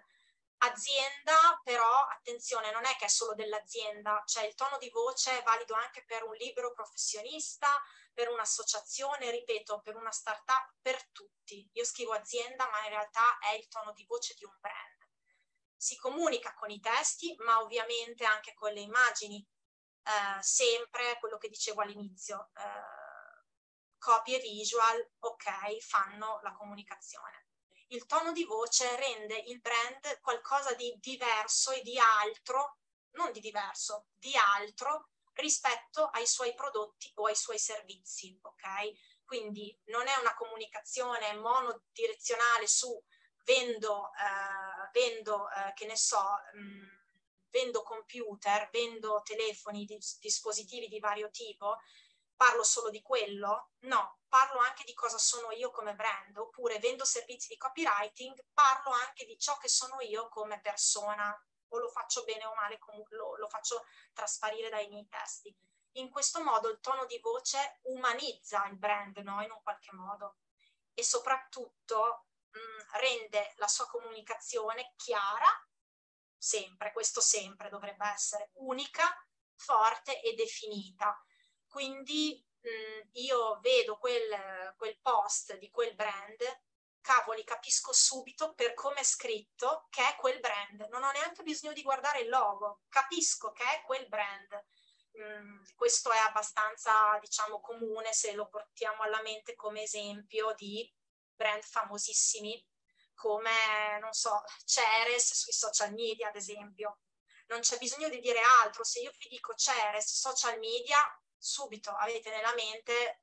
Azienda, però, attenzione, non è che è solo dell'azienda, cioè il tono di voce è valido anche per un libero professionista, per un'associazione, ripeto, per una startup, per tutti. Io scrivo azienda, ma in realtà è il tono di voce di un brand. Si comunica con i testi, ma ovviamente anche con le immagini, eh, sempre quello che dicevo all'inizio, eh, copy e visual, ok, fanno la comunicazione. Il tono di voce rende il brand qualcosa di diverso e di altro, non di diverso, di altro rispetto ai suoi prodotti o ai suoi servizi, ok? Quindi non è una comunicazione monodirezionale su vendo, eh, vendo eh, che ne so, mh, vendo computer, vendo telefoni, dis- dispositivi di vario tipo, parlo solo di quello? No, parlo anche di cosa sono io come brand, oppure vendo servizi di copywriting, parlo anche di ciò che sono io come persona, o lo faccio bene o male, comunque lo, lo faccio trasparire dai miei testi. In questo modo il tono di voce umanizza il brand, no? In un qualche modo, e soprattutto mh, rende la sua comunicazione chiara, sempre, questo sempre dovrebbe essere, unica, forte e definita. Quindi mh, io vedo quel, quel post di quel brand, cavoli, capisco subito per come è scritto che è quel brand. Non ho neanche bisogno di guardare il logo, capisco che è quel brand. Mm, questo è abbastanza, diciamo, comune se lo portiamo alla mente come esempio di brand famosissimi come, non so, Ceres sui social media, ad esempio. Non c'è bisogno di dire altro. Se io vi dico Ceres, social media, subito avete nella mente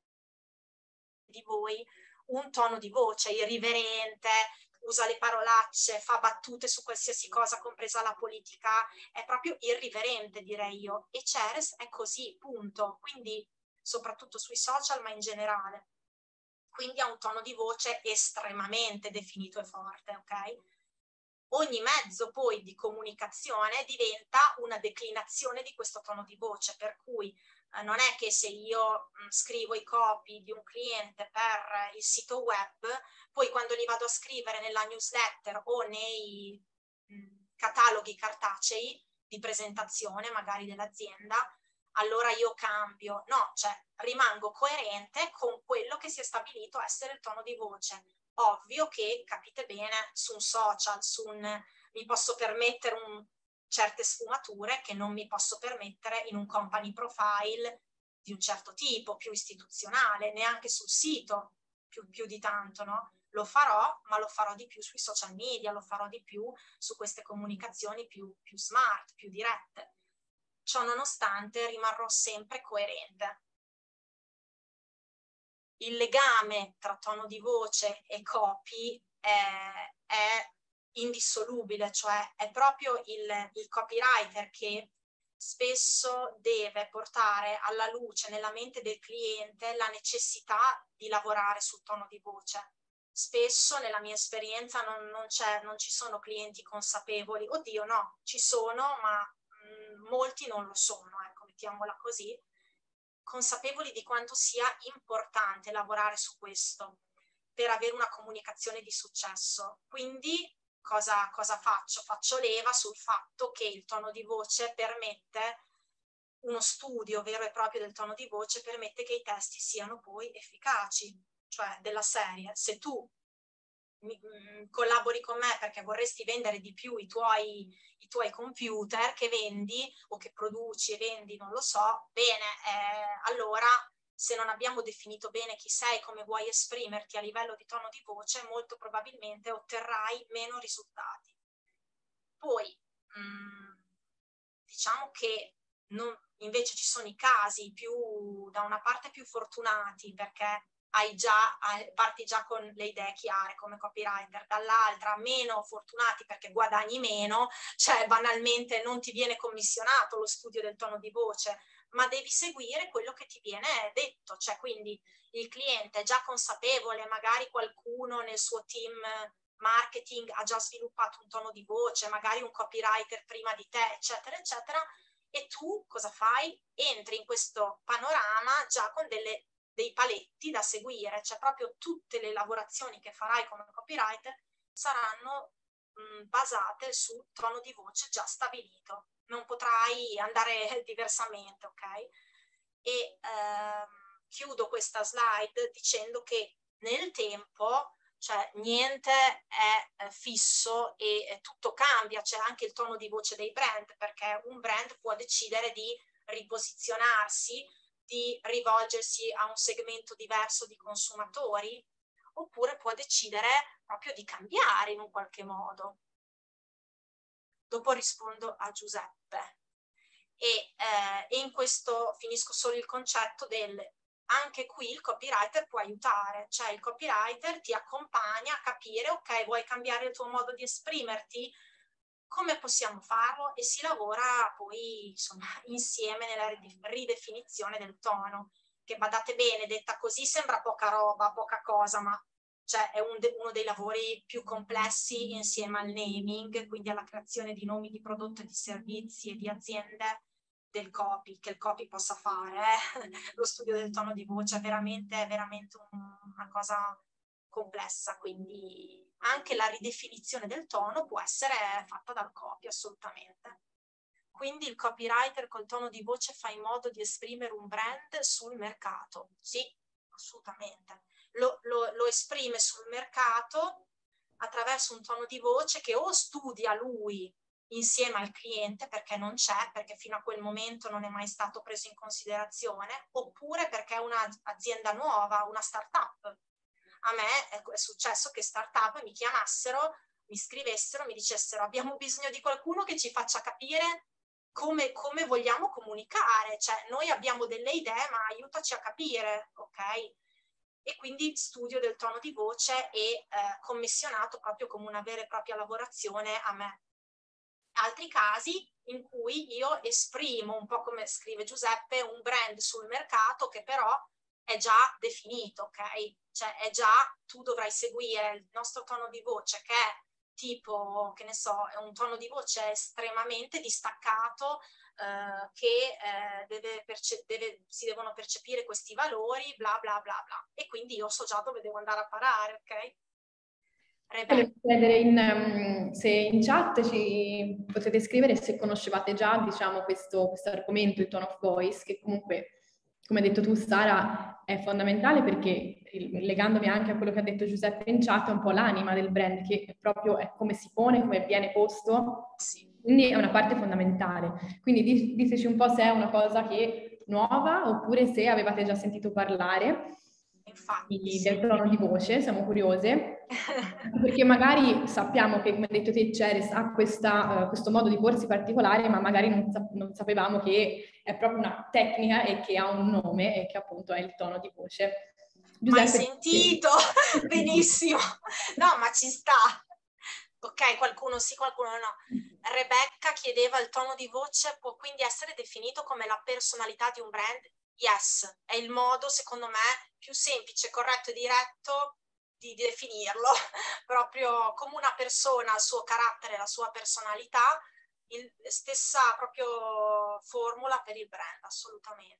di voi un tono di voce irriverente, usa le parolacce, fa battute su qualsiasi cosa, compresa la politica, è proprio irriverente, direi io. E Ceres è così, punto. Quindi, soprattutto sui social, ma in generale. Quindi ha un tono di voce estremamente definito e forte, ok? Ogni mezzo poi di comunicazione diventa una declinazione di questo tono di voce, per cui eh, non è che se io mh, scrivo i copy di un cliente per il sito web, poi quando li vado a scrivere nella newsletter o nei mh, cataloghi cartacei di presentazione magari dell'azienda, allora io cambio. No, cioè rimango coerente con quello che si è stabilito essere il tono di voce. Ovvio che, capite bene, su un social, su un, mi posso permettere un, certe sfumature che non mi posso permettere in un company profile di un certo tipo, più istituzionale, neanche sul sito, più, più di tanto, no? Lo farò, ma lo farò di più sui social media, lo farò di più su queste comunicazioni più, più smart, più dirette. Ciò nonostante rimarrò sempre coerente. Il legame tra tono di voce e copy è, è indissolubile, cioè è proprio il, il copywriter che spesso deve portare alla luce nella mente del cliente la necessità di lavorare sul tono di voce. Spesso nella mia esperienza non, non, c'è, non ci sono clienti consapevoli, oddio no, ci sono, ma mh, molti non lo sono, ecco, mettiamola così, consapevoli di quanto sia importante lavorare su questo per avere una comunicazione di successo. Quindi cosa, cosa faccio? Faccio leva sul fatto che il tono di voce permette, uno studio vero e proprio del tono di voce permette che i testi siano poi efficaci, cioè della serie. Se tu mi, mh, collabori con me perché vorresti vendere di più i tuoi, i tuoi computer che vendi o che produci e vendi, non lo so, bene, eh, allora se non abbiamo definito bene chi sei, come vuoi esprimerti a livello di tono di voce, molto probabilmente otterrai meno risultati. Poi, mh, diciamo che non, invece ci sono i casi più, da una parte più fortunati, perché hai già, hai, parti già con le idee chiare come copywriter, dall'altra meno fortunati perché guadagni meno, cioè banalmente non ti viene commissionato lo studio del tono di voce, ma devi seguire quello che ti viene detto, cioè quindi il cliente è già consapevole, magari qualcuno nel suo team marketing ha già sviluppato un tono di voce, magari un copywriter prima di te, eccetera, eccetera, e tu cosa fai? Entri in questo panorama già con delle dei paletti da seguire, cioè proprio tutte le lavorazioni che farai come copywriter saranno mh, basate sul tono di voce già stabilito, non potrai andare diversamente, ok? E ehm, chiudo questa slide dicendo che nel tempo, cioè niente è eh, fisso e eh, tutto cambia, c'è anche il tono di voce dei brand, perché un brand può decidere di riposizionarsi, di rivolgersi a un segmento diverso di consumatori, oppure può decidere proprio di cambiare in un qualche modo. Dopo rispondo a Giuseppe. E, eh, e in questo finisco solo il concetto del, anche qui il copywriter può aiutare, cioè il copywriter ti accompagna a capire, ok, vuoi cambiare il tuo modo di esprimerti? Come possiamo farlo? E si lavora poi insomma insieme nella ridefinizione del tono, che badate bene, detta così sembra poca roba, poca cosa, ma cioè è un de- uno dei lavori più complessi insieme al naming, quindi alla creazione di nomi di prodotto e di servizi e di aziende, del copy, che il copy possa fare. Eh? Lo studio del tono di voce è veramente, è veramente un, una cosa complessa, quindi anche la ridefinizione del tono può essere fatta dal copy, assolutamente. Quindi il copywriter col tono di voce fa in modo di esprimere un brand sul mercato. Sì, assolutamente. Lo, lo, lo esprime sul mercato attraverso un tono di voce che o studia lui insieme al cliente perché non c'è, perché fino a quel momento non è mai stato preso in considerazione, oppure perché è un'azienda nuova, una startup. A me è successo che startup mi chiamassero, mi scrivessero, mi dicessero abbiamo bisogno di qualcuno che ci faccia capire come, come vogliamo comunicare, cioè noi abbiamo delle idee ma aiutaci a capire, ok? E quindi studio del tono di voce e eh, commissionato proprio come una vera e propria lavorazione a me. Altri casi in cui io esprimo, un po' come scrive Giuseppe, un brand sul mercato che però è già definito, ok? Cioè è già, tu dovrai seguire il nostro tono di voce che è tipo, che ne so, è un tono di voce estremamente distaccato, eh, che eh, deve perce- deve, si devono percepire questi valori, bla bla bla bla. E quindi io so già dove devo andare a parare, ok? Volevo chiedere in, um, se in chat ci potete scrivere se conoscevate già, diciamo, questo, questo argomento, il tone of voice, che comunque, come hai detto tu, Sara, è fondamentale perché, legandomi anche a quello che ha detto Giuseppe in chat, è un po' l'anima del brand, che proprio è come si pone, come viene posto, quindi è una parte fondamentale. Quindi diteci un po' se è una cosa che nuova oppure se avevate già sentito parlare. Infatti, Di, sì. del tono di voce, siamo curiose, perché magari sappiamo che, come hai detto te, Ceres ha questa, uh, questo modo di porsi particolare, ma magari non, sap- non sapevamo che è proprio una tecnica e che ha un nome e che appunto è il tono di voce. Giuseppe, mai sentito? Benissimo. No, ma ci sta. Ok, qualcuno sì, qualcuno no. Rebecca chiedeva il tono di voce può quindi essere definito come la personalità di un brand? Yes, è il modo, secondo me, più semplice, corretto e diretto di definirlo. Proprio come una persona, il suo carattere, la sua personalità, il, stessa proprio formula per il brand, assolutamente.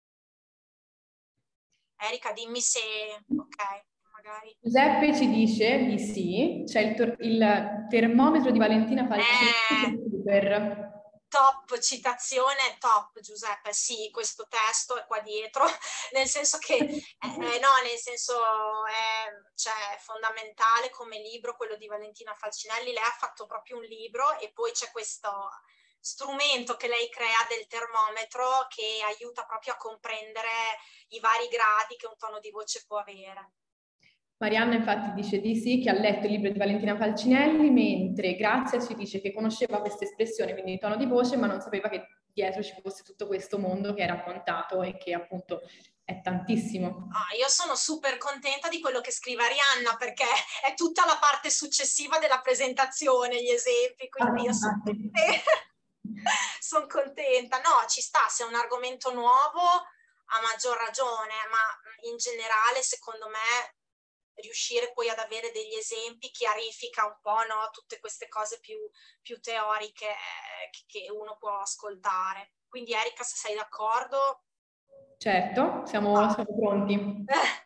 Erika, dimmi se... ok, magari... Giuseppe ci dice di sì, c'è il, tor- il termometro di Valentina Falcinelli, Eh, super. top, citazione top, Giuseppe, sì, questo testo è qua dietro, nel senso che, eh, no, nel senso è, cioè, è fondamentale come libro quello di Valentina Falcinelli, lei ha fatto proprio un libro e poi c'è questo strumento che lei crea del termometro che aiuta proprio a comprendere i vari gradi che un tono di voce può avere. Marianna infatti dice di sì, che ha letto il libro di Valentina Falcinelli, mentre Grazia ci dice che conosceva questa espressione, quindi il tono di voce, ma non sapeva che dietro ci fosse tutto questo mondo che è raccontato e che appunto è tantissimo. Ah, io sono super contenta di quello che scrive Arianna, perché è tutta la parte successiva della presentazione, gli esempi, quindi io sono contenta. Sono contenta. No, ci sta, se è un argomento nuovo a maggior ragione, ma in generale secondo me riuscire poi ad avere degli esempi chiarifica un po', no, tutte queste cose più, più teoriche eh, che uno può ascoltare. Quindi Erika, se sei d'accordo... Certo, siamo, ah. siamo pronti.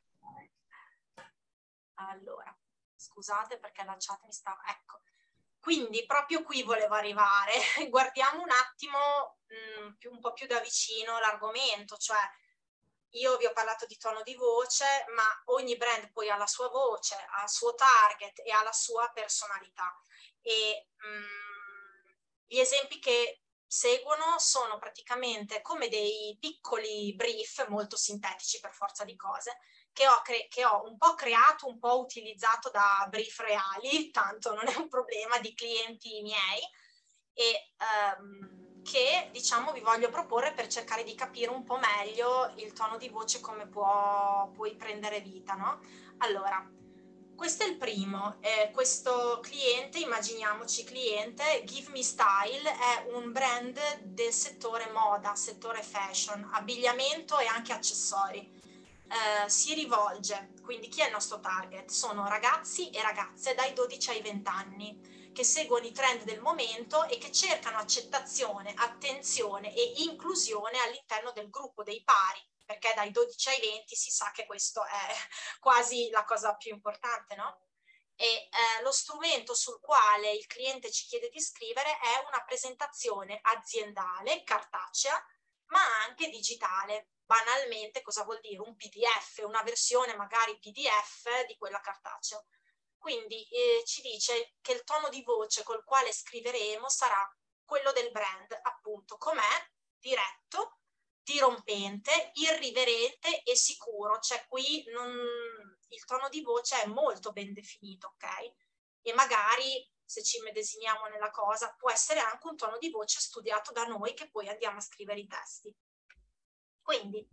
Allora, scusate perché la chat mi sta... Ecco. Quindi proprio qui volevo arrivare. Guardiamo un attimo mh, più, un po' più da vicino l'argomento, cioè io vi ho parlato di tono di voce, ma ogni brand poi ha la sua voce, ha il suo target e ha la sua personalità. E mh, gli esempi che seguono sono praticamente come dei piccoli brief molto sintetici per forza di cose, che ho, che ho un po' creato, un po' utilizzato da brief reali, tanto non è un problema, di clienti miei, e um, che diciamo vi voglio proporre per cercare di capire un po' meglio il tono di voce come può poi prendere vita, no? Allora, questo è il primo, eh, questo cliente, immaginiamoci cliente, Give Me Style è un brand del settore moda, settore fashion, abbigliamento e anche accessori. Eh, si rivolge, quindi chi è il nostro target? Sono ragazzi e ragazze dai dodici ai venti anni che seguono i trend del momento e che cercano accettazione, attenzione e inclusione all'interno del gruppo dei pari, perché dai dodici ai venti si sa che questo è quasi la cosa più importante, no? E eh, lo strumento sul quale il cliente ci chiede di scrivere è una presentazione aziendale, cartacea, ma anche digitale. Banalmente cosa vuol dire? Un P D F, una versione magari P D F di quella cartacea. Quindi eh, ci dice che il tono di voce col quale scriveremo sarà quello del brand, appunto, com'è, diretto, dirompente, irriverente e sicuro. Cioè qui non... il tono di voce è molto ben definito, ok? E magari, se ci medesimiamo nella cosa, può essere anche un tono di voce studiato da noi che poi andiamo a scrivere i testi. Quindi,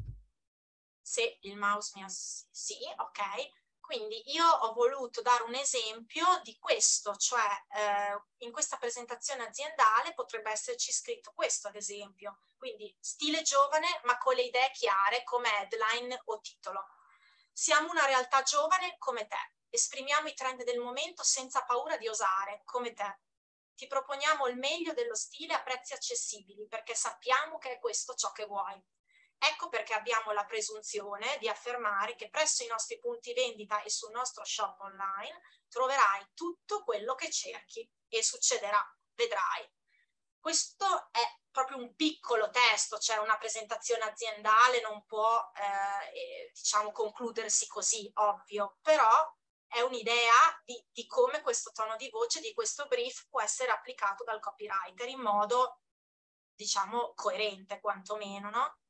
se il mouse mi ha... sì, ok. Quindi io ho voluto dare un esempio di questo, cioè eh, in questa presentazione aziendale potrebbe esserci scritto questo ad esempio, quindi stile giovane ma con le idee chiare come headline o titolo. Siamo una realtà giovane come te, esprimiamo i trend del momento senza paura di osare come te. Ti proponiamo il meglio dello stile a prezzi accessibili perché sappiamo che è questo ciò che vuoi. Ecco perché abbiamo la presunzione di affermare che presso i nostri punti vendita e sul nostro shop online troverai tutto quello che cerchi e succederà, vedrai. Questo è proprio un piccolo testo, cioè una presentazione aziendale non può eh, diciamo concludersi così, ovvio, però è un'idea di, di come questo tono di voce, di questo brief può essere applicato dal copywriter in modo, diciamo, coerente quantomeno, no?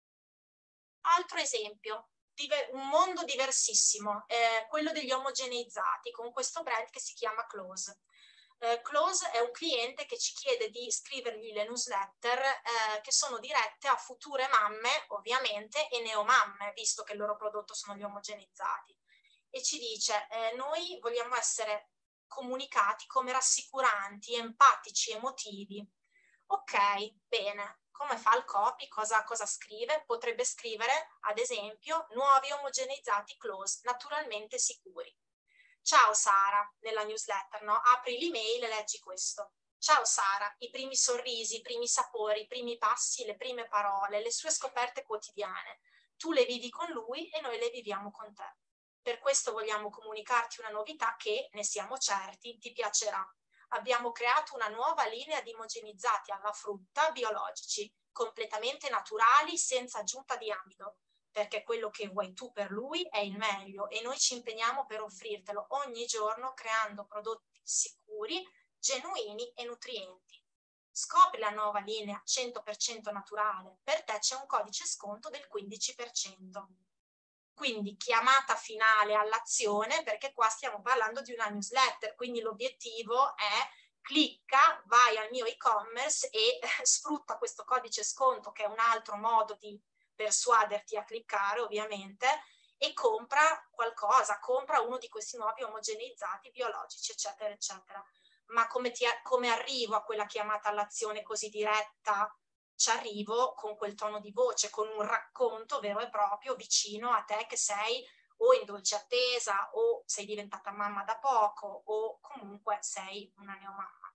Altro esempio, un mondo diversissimo, eh, quello degli omogeneizzati, con questo brand che si chiama Close. Eh, Close è un cliente che ci chiede di scrivergli le newsletter eh, che sono dirette a future mamme, ovviamente, e neomamme, visto che il loro prodotto sono gli omogeneizzati. E ci dice, eh, noi vogliamo essere comunicati come rassicuranti, empatici, emotivi. Ok, bene. Come fa il copy? Cosa, cosa scrive? Potrebbe scrivere, ad esempio, nuovi omogeneizzati close, naturalmente sicuri. Ciao Sara, nella newsletter, no? Apri l'email e leggi questo. Ciao Sara, i primi sorrisi, i primi sapori, i primi passi, le prime parole, le sue scoperte quotidiane. Tu le vivi con lui e noi le viviamo con te. Per questo vogliamo comunicarti una novità che, ne siamo certi, ti piacerà. Abbiamo creato una nuova linea di omogenizzati alla frutta biologici, completamente naturali, senza aggiunta di amido, perché quello che vuoi tu per lui è il meglio e noi ci impegniamo per offrirtelo ogni giorno creando prodotti sicuri, genuini e nutrienti. Scopri la nuova linea cento per cento naturale, per te c'è un codice sconto del quindici per cento. Quindi chiamata finale all'azione, perché qua stiamo parlando di una newsletter, quindi l'obiettivo è clicca, vai al mio e-commerce e sfrutta questo codice sconto, che è un altro modo di persuaderti a cliccare ovviamente, e compra qualcosa, compra uno di questi nuovi omogeneizzati biologici, eccetera, eccetera. Ma come, ti, come arrivo a quella chiamata all'azione così diretta? Ci arrivo con quel tono di voce, con un racconto vero e proprio vicino a te che sei o in dolce attesa, o sei diventata mamma da poco, o comunque sei una neomamma.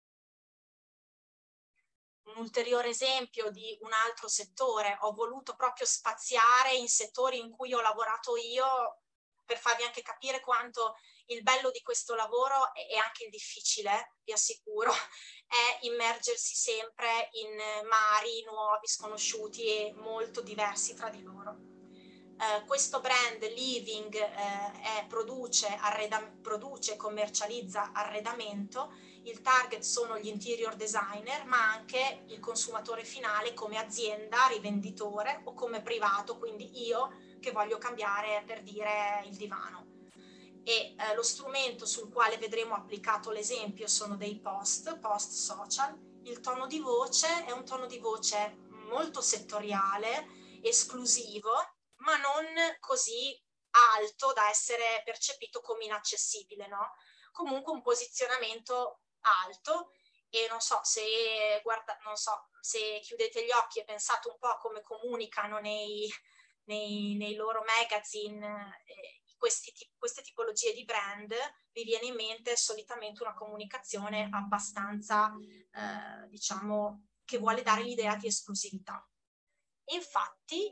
Un ulteriore esempio di un altro settore, ho voluto proprio spaziare in settori in cui ho lavorato io per farvi anche capire quanto il bello di questo lavoro e anche il difficile, vi assicuro, è immergersi sempre in mari nuovi, sconosciuti e molto diversi tra di loro. Uh, questo brand Living uh, è, produce, produce e commercializza arredamento. Il target sono gli interior designer, ma anche il consumatore finale come azienda, rivenditore o come privato, quindi io che voglio cambiare, per dire, il divano. E uh, lo strumento sul quale vedremo applicato l'esempio sono dei post, post social. Il tono di voce è un tono di voce molto settoriale, esclusivo, ma non così alto da essere percepito come inaccessibile, no? Comunque un posizionamento alto, e non so se guarda, non so se chiudete gli occhi e pensate un po' a come comunicano nei, nei, nei loro magazine eh, questi, queste tipologie di brand, vi viene in mente solitamente una comunicazione abbastanza, eh, diciamo, che vuole dare l'idea di esclusività. Infatti,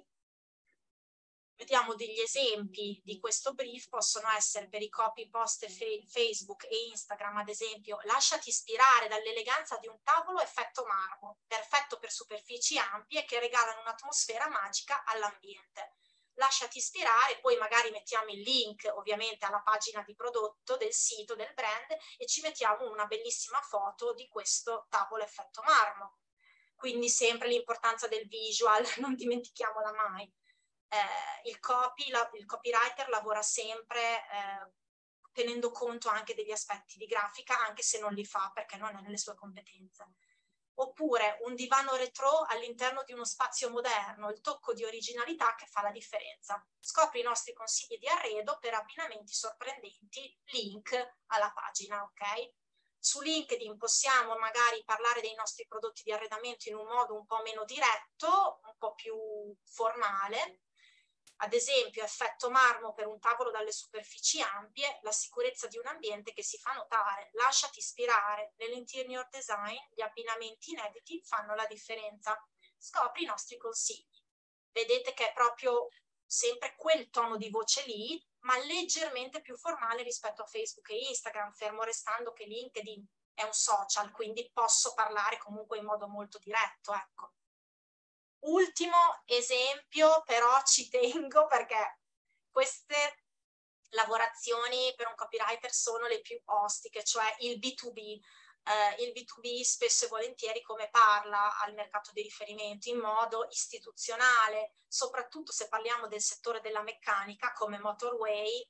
vediamo degli esempi di questo brief, possono essere per i copy post Facebook e Instagram, ad esempio: lasciati ispirare dall'eleganza di un tavolo effetto marmo, perfetto per superfici ampie che regalano un'atmosfera magica all'ambiente. Lasciati ispirare, poi magari mettiamo il link ovviamente alla pagina di prodotto del sito del brand e ci mettiamo una bellissima foto di questo tavolo effetto marmo. Quindi sempre l'importanza del visual, non dimentichiamola mai. Eh, il, copy, la, il copywriter lavora sempre eh, tenendo conto anche degli aspetti di grafica, anche se non li fa perché non è nelle sue competenze. Oppure un divano retro all'interno di uno spazio moderno, il tocco di originalità che fa la differenza. Scopri i nostri consigli di arredo per abbinamenti sorprendenti, link alla pagina, ok? Su LinkedIn possiamo magari parlare dei nostri prodotti di arredamento in un modo un po' meno diretto, un po' più formale. Ad esempio, effetto marmo per un tavolo dalle superfici ampie, la sicurezza di un ambiente che si fa notare. Lasciati ispirare, nell'interior design gli abbinamenti inediti fanno la differenza. Scopri i nostri consigli. Vedete che è proprio sempre quel tono di voce lì, ma leggermente più formale rispetto a Facebook e Instagram, fermo restando che LinkedIn è un social, quindi posso parlare comunque in modo molto diretto, ecco. Ultimo esempio, però ci tengo perché queste lavorazioni per un copywriter sono le più ostiche, cioè il B due B. Eh, il B due B spesso e volentieri come parla al mercato di riferimento in modo istituzionale, soprattutto se parliamo del settore della meccanica come Motorway.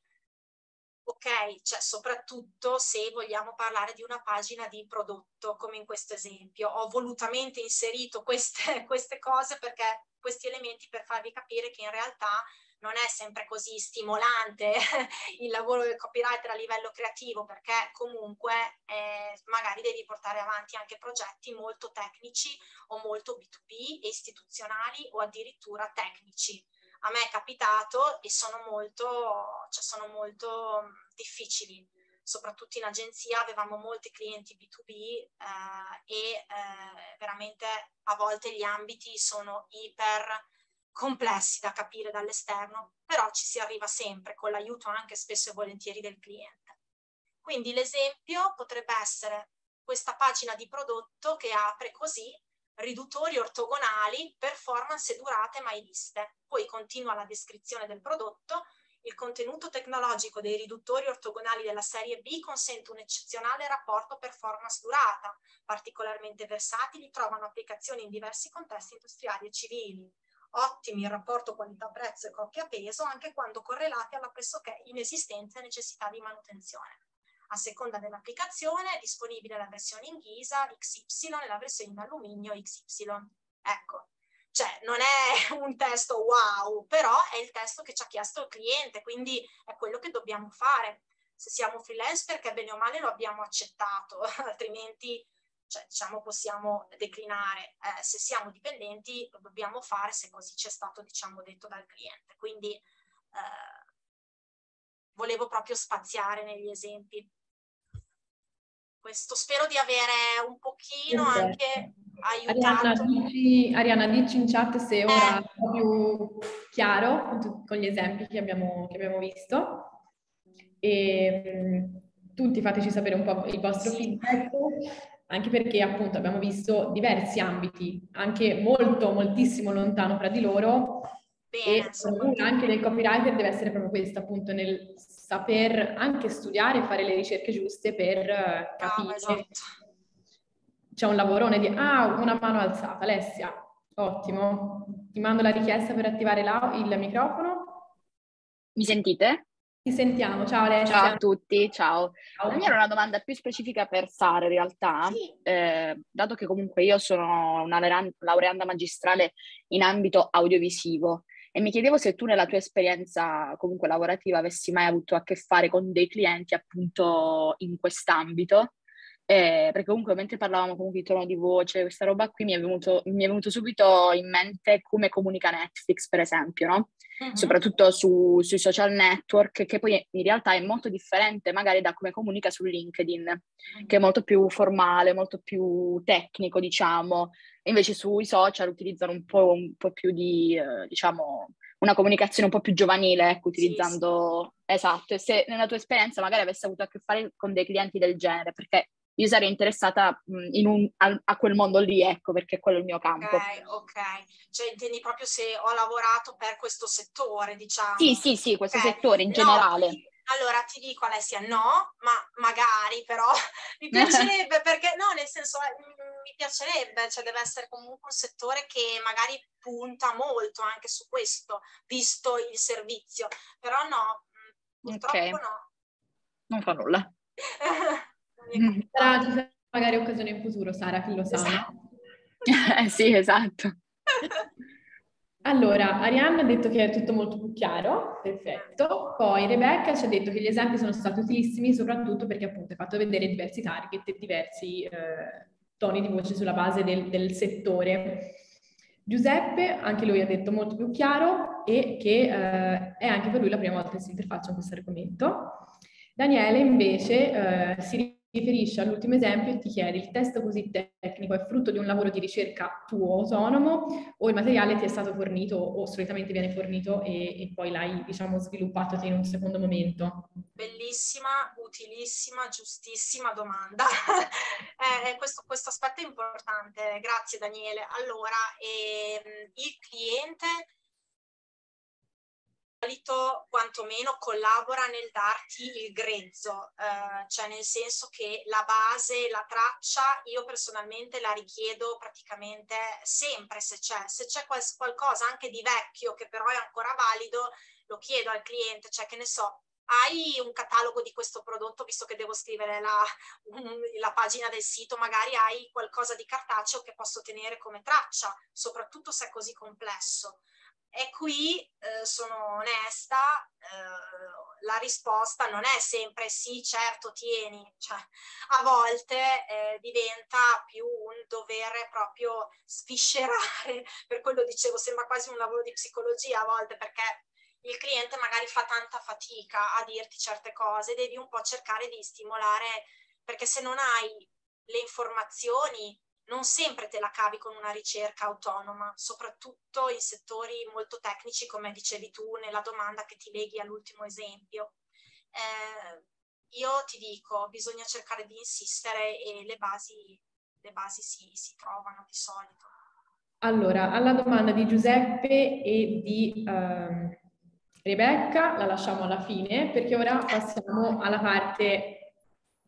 Ok, cioè soprattutto se vogliamo parlare di una pagina di prodotto, come in questo esempio. Ho volutamente inserito queste, queste cose perché questi elementi per farvi capire che in realtà non è sempre così stimolante il lavoro del copywriter a livello creativo, perché comunque eh, magari devi portare avanti anche progetti molto tecnici o molto B due B e istituzionali o addirittura tecnici. A me è capitato e sono molto, cioè sono molto difficili, soprattutto in agenzia avevamo molti clienti B due B eh, e eh, veramente a volte gli ambiti sono iper complessi da capire dall'esterno, però ci si arriva sempre con l'aiuto anche spesso e volentieri del cliente. Quindi l'esempio potrebbe essere questa pagina di prodotto che apre così: riduttori ortogonali, performance durate mai viste. Poi continua la descrizione del prodotto. Il contenuto tecnologico dei riduttori ortogonali della serie B consente un eccezionale rapporto performance-durata, particolarmente versatili, trovano applicazioni in diversi contesti industriali e civili. Ottimi il rapporto qualità-prezzo e coppia-peso, anche quando correlati alla pressoché inesistente necessità di manutenzione. a seconda dell'applicazione è disponibile la versione in ghisa X Y e la versione in alluminio X Y. Ecco, cioè non è un testo wow, però è il testo che ci ha chiesto il cliente, quindi è quello che dobbiamo fare. Se siamo freelance perché bene o male lo abbiamo accettato, altrimenti cioè, diciamo, possiamo declinare. Eh, se siamo dipendenti lo dobbiamo fare se così ci è stato, diciamo, detto dal cliente. Quindi eh, volevo proprio spaziare negli esempi. Questo spero di avere un pochino Perfetto. anche Arianna aiutato. dici, Arianna, dici in chat se ora Eh, è un po' più chiaro con, tu- con gli esempi che abbiamo, che abbiamo visto. E mh, tutti fateci sapere un po' il vostro sì. feedback, anche perché appunto abbiamo visto diversi ambiti, anche molto, moltissimo lontano fra di loro. Bene, E sono una contenta. anche del copywriter deve essere proprio questa, appunto, nel saper anche studiare e fare le ricerche giuste per eh, Brava, capire. esatto. C'è un lavorone di... Ah, una mano alzata, Alessia. Ottimo. Ti mando la richiesta per attivare la- il microfono. Mi sentite? Ti sentiamo. Ciao Ciao Alessia. a tutti, ciao. Ciao. La mia era una domanda più specifica per Sara in realtà, Sì. eh, dato che comunque io sono una laurean- laureanda magistrale in ambito audiovisivo e mi chiedevo se tu nella tua esperienza comunque lavorativa avessi mai avuto a che fare con dei clienti appunto in quest'ambito, eh, perché comunque mentre parlavamo comunque di tono di voce, questa roba qui mi è venuto, mi è venuto subito in mente come comunica Netflix per esempio, no? Mhm. Soprattutto su, sui social network, che poi in realtà è molto differente magari da come comunica su LinkedIn, che è molto più formale, molto più tecnico, diciamo, e invece sui social utilizzano un po', un po' più di, eh, diciamo, una comunicazione un po' più giovanile, ecco, utilizzando... Sì, sì. Esatto, e se nella tua esperienza magari avessi avuto a che fare con dei clienti del genere, perché io sarei interessata mh, in un, a, a quel mondo lì, ecco, perché quello è il mio campo. Ok, ok. Cioè intendi proprio se ho lavorato per questo settore, diciamo. Sì, sì, sì, questo Okay. settore in No, generale. ti- allora ti dico Alessia, no, ma magari però mi piacerebbe perché no, nel senso eh, mm, mi piacerebbe, cioè deve essere comunque un settore che magari punta molto anche su questo, visto il servizio, però no, mm, purtroppo Ok, no. non fa nulla. Non mi è capitato. Sarà ci sarà magari occasione in futuro, Sara, chi lo sa, no? Esatto. Eh, sì, esatto. Allora, Arianna ha detto che è tutto molto più chiaro, perfetto. Poi Rebecca ci ha detto che gli esempi sono stati utilissimi soprattutto perché appunto hai fatto vedere diversi target e diversi eh, toni di voce sulla base del, del settore. Giuseppe, anche lui ha detto molto più chiaro e che eh, è anche per lui la prima volta che si interfaccia con questo argomento. Daniele invece eh, si riferisce all'ultimo esempio e ti chiede: il testo così tecnico è frutto di un lavoro di ricerca tuo autonomo o il materiale ti è stato fornito o solitamente viene fornito e, e poi l'hai, diciamo, sviluppato te in un secondo momento? Bellissima, utilissima, giustissima domanda. eh, questo, questo aspetto è importante, grazie Daniele. Allora, ehm, il cliente di solito quantomeno collabora nel darti il grezzo, eh, cioè nel senso che la base, la traccia, io personalmente la richiedo praticamente sempre se c'è. Se c'è qual- qualcosa anche di vecchio che però è ancora valido, lo chiedo al cliente, cioè che ne so, hai un catalogo di questo prodotto, visto che devo scrivere la, la pagina del sito, magari hai qualcosa di cartaceo che posso tenere come traccia, soprattutto se è così complesso. E qui eh, sono onesta, eh, la risposta non è sempre sì, certo, tieni, cioè, a volte eh, diventa più un dover proprio sviscerare, per quello dicevo, sembra quasi un lavoro di psicologia a volte, perché il cliente magari fa tanta fatica a dirti certe cose, devi un po' cercare di stimolare, perché se non hai le informazioni non sempre te la cavi con una ricerca autonoma, soprattutto in settori molto tecnici, come dicevi tu nella domanda che ti leghi all'ultimo esempio. Eh, io ti dico, bisogna cercare di insistere e le basi, le basi si, si trovano di solito. Allora, alla domanda di Giuseppe e di ehm, Rebecca la lasciamo alla fine perché ora passiamo alla parte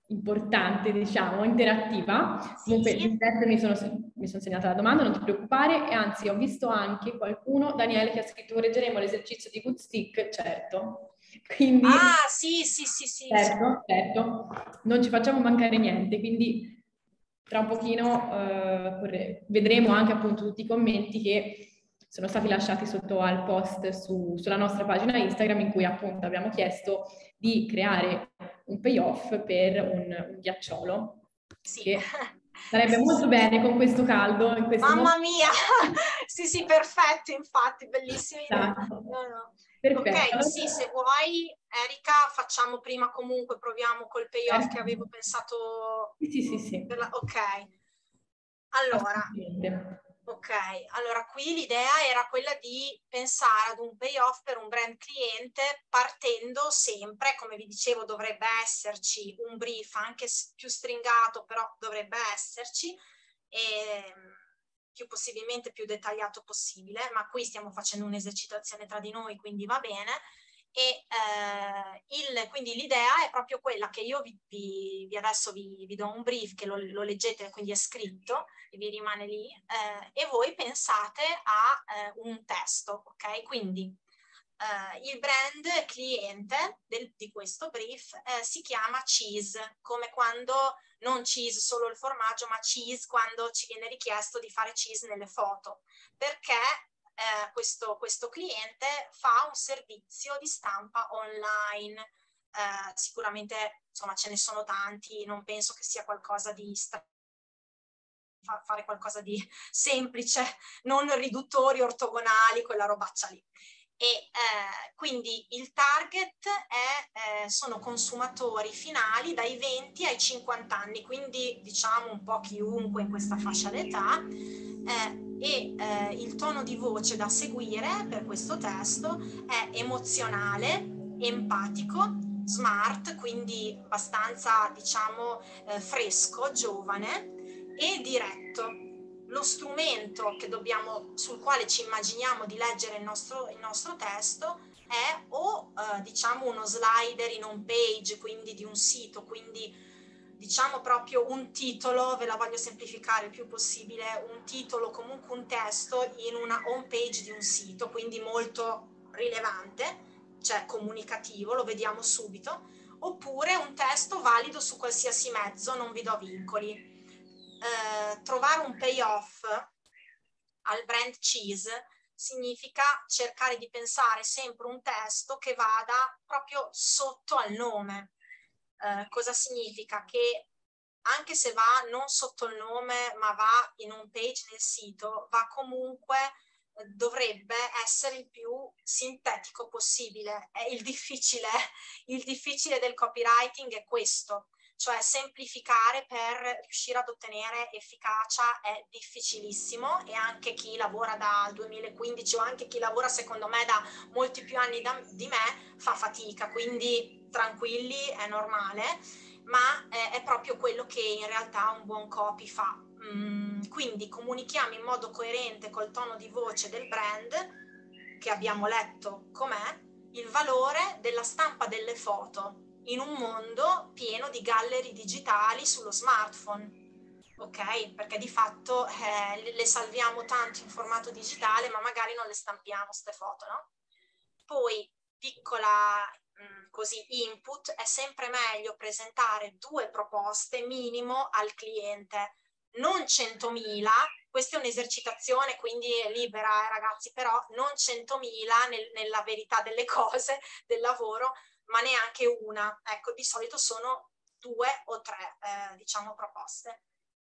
importante, diciamo, interattiva. Comunque, Sì. mi sono, mi sono segnata la domanda, non ti preoccupare, e anzi ho visto anche qualcuno, Daniele, che ha scritto correggeremo l'esercizio di Good Stick, certo. Quindi, ah, sì, sì, sì, sì. certo, certo, non ci facciamo mancare niente, quindi tra un pochino eh, vedremo anche appunto tutti i commenti che sono stati lasciati sotto al post su, sulla nostra pagina Instagram, in cui appunto abbiamo chiesto di creare un payoff per un, un ghiacciolo, Sì. che sarebbe sì, molto sì, bene sì. con questo caldo. In questo Mamma momento. mia! Sì, sì, perfetto, infatti, bellissima idea. Esatto. No, no. Perfetto. Ok, sì, se vuoi, Erika, facciamo prima comunque, proviamo col payoff che avevo pensato. Sì, sì, sì, sì. Per la... Ok, allora, ok, allora qui l'idea era quella di pensare ad un payoff per un brand cliente partendo sempre, come vi dicevo, dovrebbe esserci un brief anche più stringato, però dovrebbe esserci, e più possibilmente più dettagliato possibile, ma qui stiamo facendo un'esercitazione tra di noi, quindi va bene. E eh, il, quindi l'idea è proprio quella che io vi, vi, vi adesso vi, vi do un brief che lo, lo leggete, quindi è scritto e vi rimane lì, eh, e voi pensate a eh, un testo, ok? Quindi eh, il brand cliente del, di questo brief eh, si chiama Cheese, come quando non cheese solo il formaggio, ma cheese quando ci viene richiesto di fare cheese nelle foto, perché Eh, questo, questo cliente fa un servizio di stampa online. Eh, sicuramente, insomma, ce ne sono tanti, non penso che sia qualcosa di stra- fa, fare qualcosa di semplice, non riduttori, ortogonali, quella robaccia lì. E eh, quindi il target è, eh, sono consumatori finali dai venti ai cinquanta anni, quindi diciamo un po' chiunque in questa fascia d'età. Eh, e eh, il tono di voce da seguire per questo testo è emozionale, empatico, smart, quindi abbastanza, diciamo, eh, fresco, giovane e diretto. Lo strumento che dobbiamo, sul quale ci immaginiamo di leggere il nostro, il nostro testo è o eh, diciamo uno slider in home page, quindi di un sito, quindi diciamo proprio un titolo, ve la voglio semplificare il più possibile, un titolo, comunque un testo in una home page di un sito, quindi molto rilevante, cioè comunicativo, lo vediamo subito, oppure un testo valido su qualsiasi mezzo, non vi do vincoli. Eh, trovare un payoff al brand Cheese significa cercare di pensare sempre un testo che vada proprio sotto al nome. Eh, cosa significa? Che anche se va non sotto il nome ma va in un page del sito, va comunque, eh, dovrebbe essere il più sintetico possibile. È il difficile, il difficile del copywriting è questo, cioè semplificare per riuscire ad ottenere efficacia è difficilissimo, e anche chi lavora dal duemilaquindici o anche chi lavora secondo me da molti più anni da, di me fa fatica, quindi tranquilli, è normale, ma è, è proprio quello che in realtà un buon copy fa. Mm, quindi comunichiamo in modo coerente col tono di voce del brand che abbiamo letto com'è, il valore della stampa delle foto in un mondo pieno di gallery digitali sullo smartphone, ok? Perché di fatto eh, le salviamo tanto in formato digitale, ma magari non le stampiamo queste foto, no? Poi, piccola mh, così input, è sempre meglio presentare due proposte minimo al cliente, non centomila. Questa è un'esercitazione, quindi è libera, eh, ragazzi, però non centomila nel, nella verità delle cose, del lavoro, ma neanche una. Ecco, di solito sono due o tre, eh, diciamo, proposte.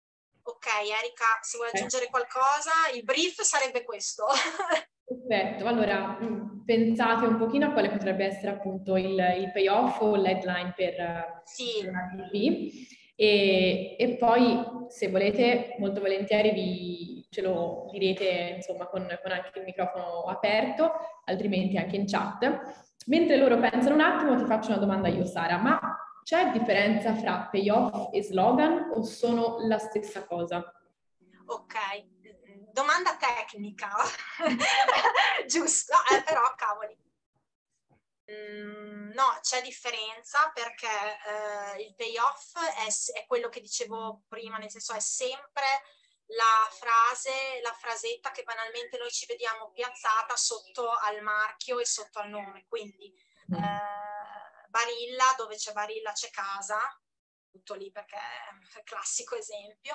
Ok, Erika, se vuoi aggiungere qualcosa, il brief sarebbe questo. Perfetto, allora pensate un pochino a quale potrebbe essere appunto il, il payoff o l'headline per, Sì. per una T V, e, e poi se volete molto volentieri vi, ce lo direte insomma con, con anche il microfono aperto, altrimenti anche in chat. Mentre loro pensano un attimo ti faccio una domanda io, Sara, ma c'è differenza fra payoff e slogan o sono la stessa cosa? Ok, domanda tecnica, giusto, eh, però cavoli. Mm, no, c'è differenza perché eh, il payoff è, è quello che dicevo prima, nel senso è sempre la frase, la frasetta che banalmente noi ci vediamo piazzata sotto al marchio e sotto al nome. Quindi eh, Barilla, dove c'è Barilla c'è casa, tutto lì perché è il classico esempio.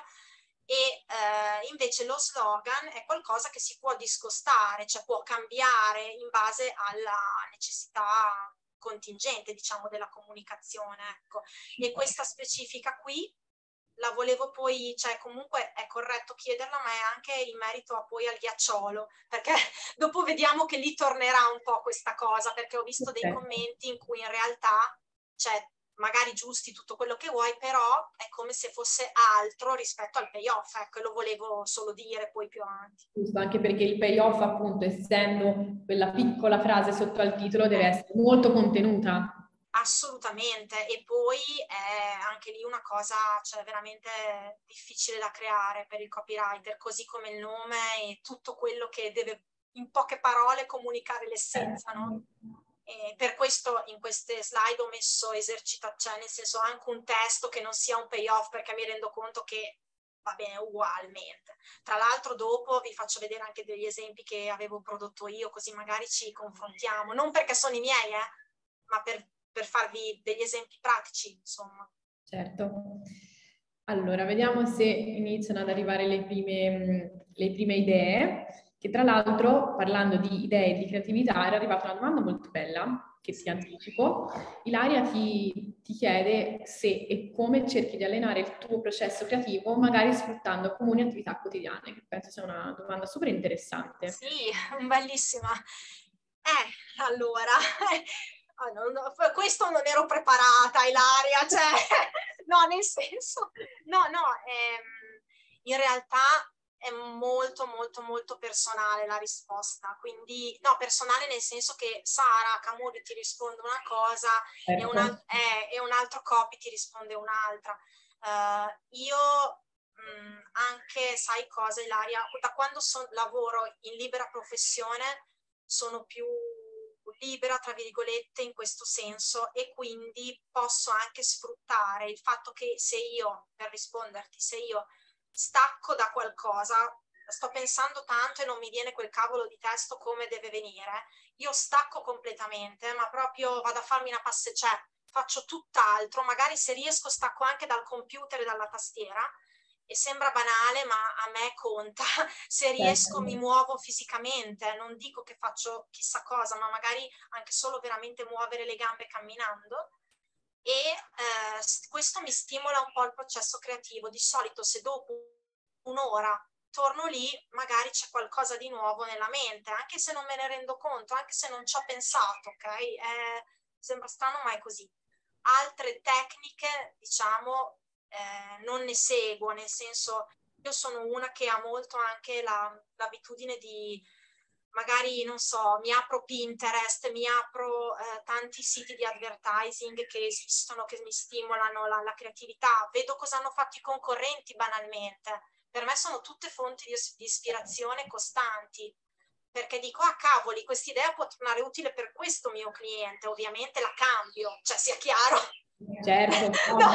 E eh, invece lo slogan è qualcosa che si può discostare, cioè può cambiare in base alla necessità contingente, diciamo, della comunicazione, ecco. E questa specifica qui la volevo poi, cioè comunque è corretto chiederla, ma è anche in merito a poi al ghiacciolo, perché dopo vediamo che lì tornerà un po' questa cosa, perché ho visto dei commenti in cui in realtà, cioè magari giusti tutto quello che vuoi, però è come se fosse altro rispetto al payoff, ecco, e lo volevo solo dire poi più avanti. Giusto, anche perché il payoff, appunto, essendo quella piccola frase sotto al titolo, deve essere molto contenuta. Assolutamente, e poi è anche lì una cosa, cioè, veramente difficile da creare per il copywriter, così come il nome e tutto quello che deve in poche parole comunicare l'essenza, no? E per questo in queste slide ho messo esercita, cioè nel senso anche un testo che non sia un payoff, perché mi rendo conto che va bene ugualmente. Tra l'altro dopo vi faccio vedere anche degli esempi che avevo prodotto io, così magari ci confrontiamo, non perché sono i miei, eh, ma per, per farvi degli esempi pratici, insomma. Certo. Allora, vediamo se iniziano ad arrivare le prime, le prime idee, che tra l'altro, parlando di idee e di creatività, era arrivata una domanda molto bella, che ti anticipo. Ilaria ti, ti chiede se e come cerchi di allenare il tuo processo creativo, magari sfruttando comuni attività quotidiane, che penso sia una domanda super interessante. Sì, bellissima. Eh, allora... Oh, no, no, questo non ero preparata, Ilaria, cioè, no, nel senso, no, no, ehm, in realtà è molto, molto, molto personale la risposta, quindi, no, personale nel senso che Sara Camuri ti risponde una cosa Ecco. e, un al- eh, e un altro copy ti risponde un'altra. Uh, io mh, anche, sai cosa, Ilaria, da quando son, lavoro in libera professione sono più libera, tra virgolette, in questo senso, e quindi posso anche sfruttare il fatto che se io, per risponderti, se io stacco da qualcosa, sto pensando tanto e non mi viene quel cavolo di testo come deve venire, io stacco completamente, ma proprio vado a farmi una passeggiata, cioè faccio tutt'altro, magari se riesco stacco anche dal computer e dalla tastiera, e sembra banale, ma a me conta. Se riesco mi muovo fisicamente, non dico che faccio chissà cosa, ma magari anche solo veramente muovere le gambe camminando, e eh, questo mi stimola un po' il processo creativo. Di solito se dopo un'ora torno lì, magari c'è qualcosa di nuovo nella mente, anche se non me ne rendo conto, anche se non ci ho pensato, ok? Eh, sembra strano, ma è così. Altre tecniche, diciamo, Eh, non ne seguo, nel senso, io sono una che ha molto anche la, l'abitudine di magari, non so, mi apro Pinterest, mi apro eh, tanti siti di advertising che esistono, che mi stimolano la, la creatività, vedo cosa hanno fatto i concorrenti banalmente, per me sono tutte fonti di, di ispirazione costanti, perché dico, ah cavoli, questa idea può tornare utile per questo mio cliente, ovviamente la cambio, cioè sia chiaro. Certo, no,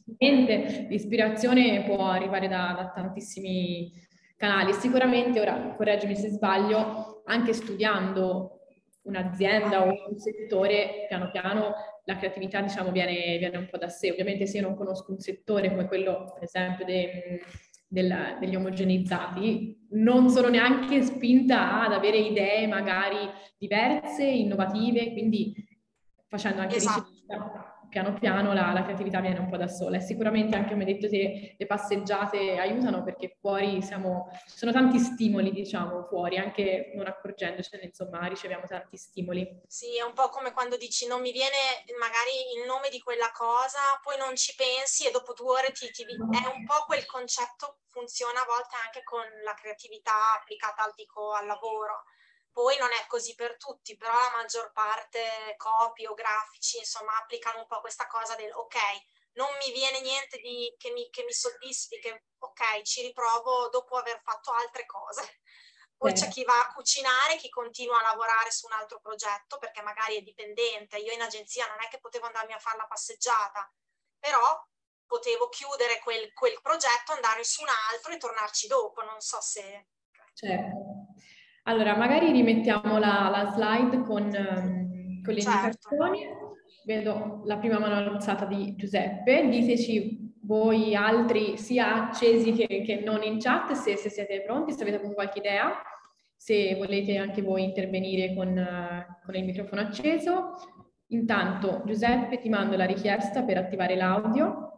no. L'ispirazione può arrivare da, da tantissimi canali. Sicuramente, ora correggimi se sbaglio, anche studiando un'azienda o un settore, piano piano la creatività, diciamo, viene, viene un po' da sé. Ovviamente se io non conosco un settore come quello, per esempio, de, del, degli omogeneizzati, non sono neanche spinta ad avere idee magari diverse, innovative, quindi facendo anche esatto. ricerca, piano piano la, la creatività viene un po' da sola. E sicuramente anche, come hai detto te, le passeggiate aiutano, perché fuori siamo, ci sono tanti stimoli, diciamo, fuori, anche non accorgendocene, insomma, riceviamo tanti stimoli. Sì, è un po' come quando dici non mi viene magari il nome di quella cosa, poi non ci pensi e dopo due ore ti, ti... È un po' quel concetto, funziona a volte anche con la creatività applicata al, dico, al lavoro. Poi non è così per tutti, però la maggior parte copy o grafici, insomma, applicano un po' questa cosa del ok, non mi viene niente di, che, mi, che mi soddisfi, che ok, ci riprovo dopo aver fatto altre cose. Poi certo. c'è chi va a cucinare, chi continua a lavorare su un altro progetto perché magari è dipendente. Io in agenzia non è che potevo andarmi a fare la passeggiata, però potevo chiudere quel, quel progetto, andare su un altro e tornarci dopo. Non so se... Certo. Allora, magari rimettiamo la, la slide con, ehm, con le Certo. indicazioni. Vedo la prima mano alzata di Giuseppe. Diteci voi altri, sia accesi che, che non in chat, se, se siete pronti, se avete avuto qualche idea, se volete anche voi intervenire con, eh, con il microfono acceso. Intanto, Giuseppe, ti mando la richiesta per attivare l'audio.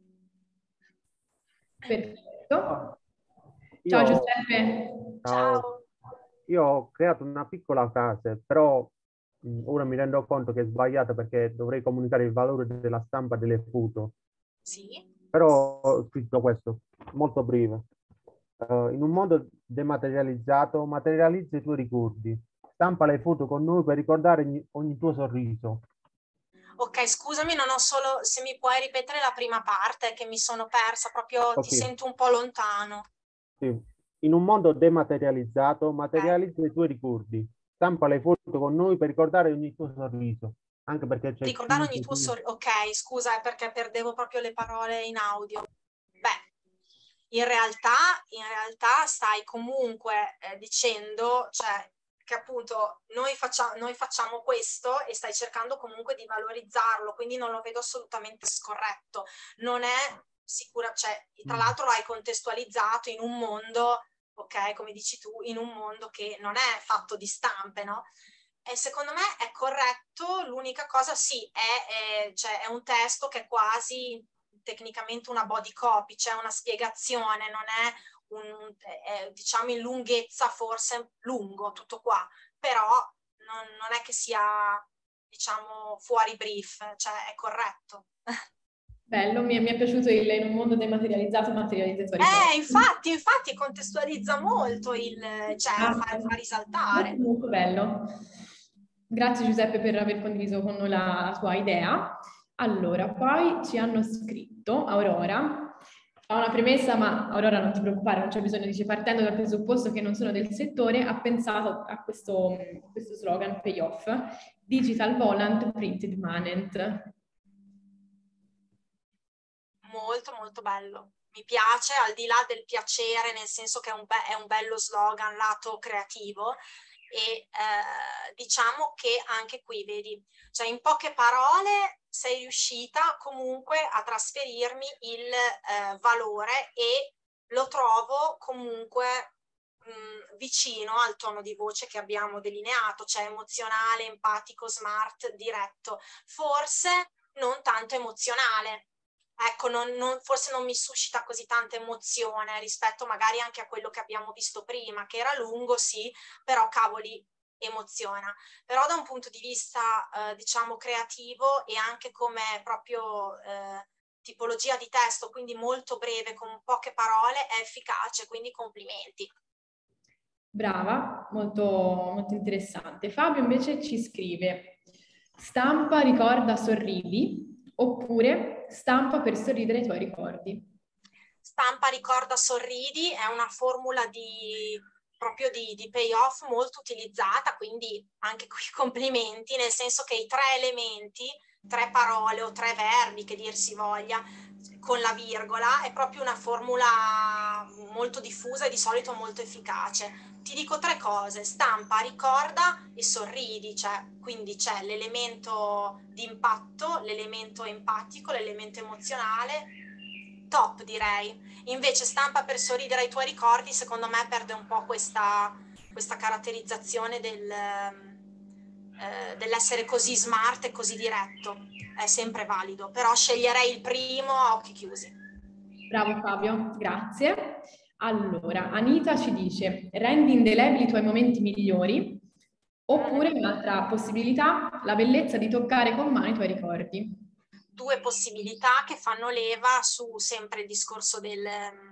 Perfetto. Ciao Io, Giuseppe. ciao. Ciao. Io ho creato una piccola frase, però mh, ora mi rendo conto che è sbagliata perché dovrei comunicare il valore della stampa delle foto. Sì. Però ho scritto questo, molto breve. Uh, in un mondo dematerializzato, materializza i tuoi ricordi. Stampa le foto con noi per ricordare ogni, ogni tuo sorriso. Ok, scusami, non ho solo... Se mi puoi ripetere la prima parte, che mi sono persa, proprio Ok, ti sento un po' lontano. sì. In un mondo dematerializzato, Ok. materializza i tuoi ricordi. Stampa le foto con noi per ricordare ogni tuo sorriso. Anche perché c'è Ricordare chi... ogni tuo sorriso. Ok, scusa, è perché perdevo proprio le parole in audio. Beh, in realtà, in realtà stai comunque eh, dicendo, cioè, che appunto noi, faccia, noi facciamo questo e stai cercando comunque di valorizzarlo, quindi non lo vedo assolutamente scorretto. Non è sicura, cioè, tra l'altro lo hai contestualizzato in un mondo, ok, come dici tu, in un mondo che non è fatto di stampe, no? E secondo me è corretto, l'unica cosa sì, è, è, cioè, è un testo che è quasi tecnicamente una body copy, c'è una spiegazione, non è un, è, diciamo in lunghezza forse lungo, tutto qua, però non, non è che sia, diciamo, fuori brief, cioè è corretto. Bello, mi è, mi è piaciuto il in un mondo dematerializzato, materializza i tuoi Eh, ricordi. infatti, infatti contestualizza molto, il, cioè fa, fa risaltare. Molto, molto bello. Grazie Giuseppe per aver condiviso con noi la, la tua idea. Allora, poi ci hanno scritto, Aurora, fa una premessa, ma Aurora non ti preoccupare, non c'è bisogno, dice, partendo dal presupposto che non sono del settore, ha pensato a questo, questo slogan payoff, Digital Volant Printed Manent. Molto molto bello, mi piace, al di là del piacere, nel senso che è un, be- è un bello slogan lato creativo e eh, diciamo che anche qui vedi, cioè in poche parole sei riuscita comunque a trasferirmi il eh, valore e lo trovo comunque mh, vicino al tono di voce che abbiamo delineato, cioè emozionale, empatico, smart, diretto, forse non tanto emozionale. Ecco, non, non, forse non mi suscita così tanta emozione rispetto magari anche a quello che abbiamo visto prima, che era lungo, sì, però cavoli, emoziona. Però da un punto di vista, eh, diciamo, creativo e anche come proprio eh, tipologia di testo, quindi molto breve, con poche parole, è efficace, quindi complimenti. Brava, molto, molto interessante. Fabio invece ci scrive, stampa, ricorda, sorridi, oppure stampa per sorridere ai tuoi ricordi. Stampa, ricorda, sorridi è una formula di proprio di, di payoff molto utilizzata, quindi anche qui complimenti, nel senso che i tre elementi, tre parole o tre verbi, che dir si voglia, con la virgola, è proprio una formula molto diffusa e di solito molto efficace. Ti dico tre cose: stampa, ricorda e sorridi, cioè, quindi c'è l'elemento di impatto, l'elemento empatico, l'elemento emozionale, top direi. Invece stampa per sorridere ai tuoi ricordi, secondo me perde un po' questa, questa caratterizzazione del, eh, dell'essere così smart e così diretto. È sempre valido, però sceglierei il primo a occhi chiusi. Bravo Fabio, grazie. Allora, Anita ci dice, rendi indelebili i tuoi momenti migliori, oppure un'altra possibilità, la bellezza di toccare con mano i tuoi ricordi. Due possibilità che fanno leva su sempre il discorso del,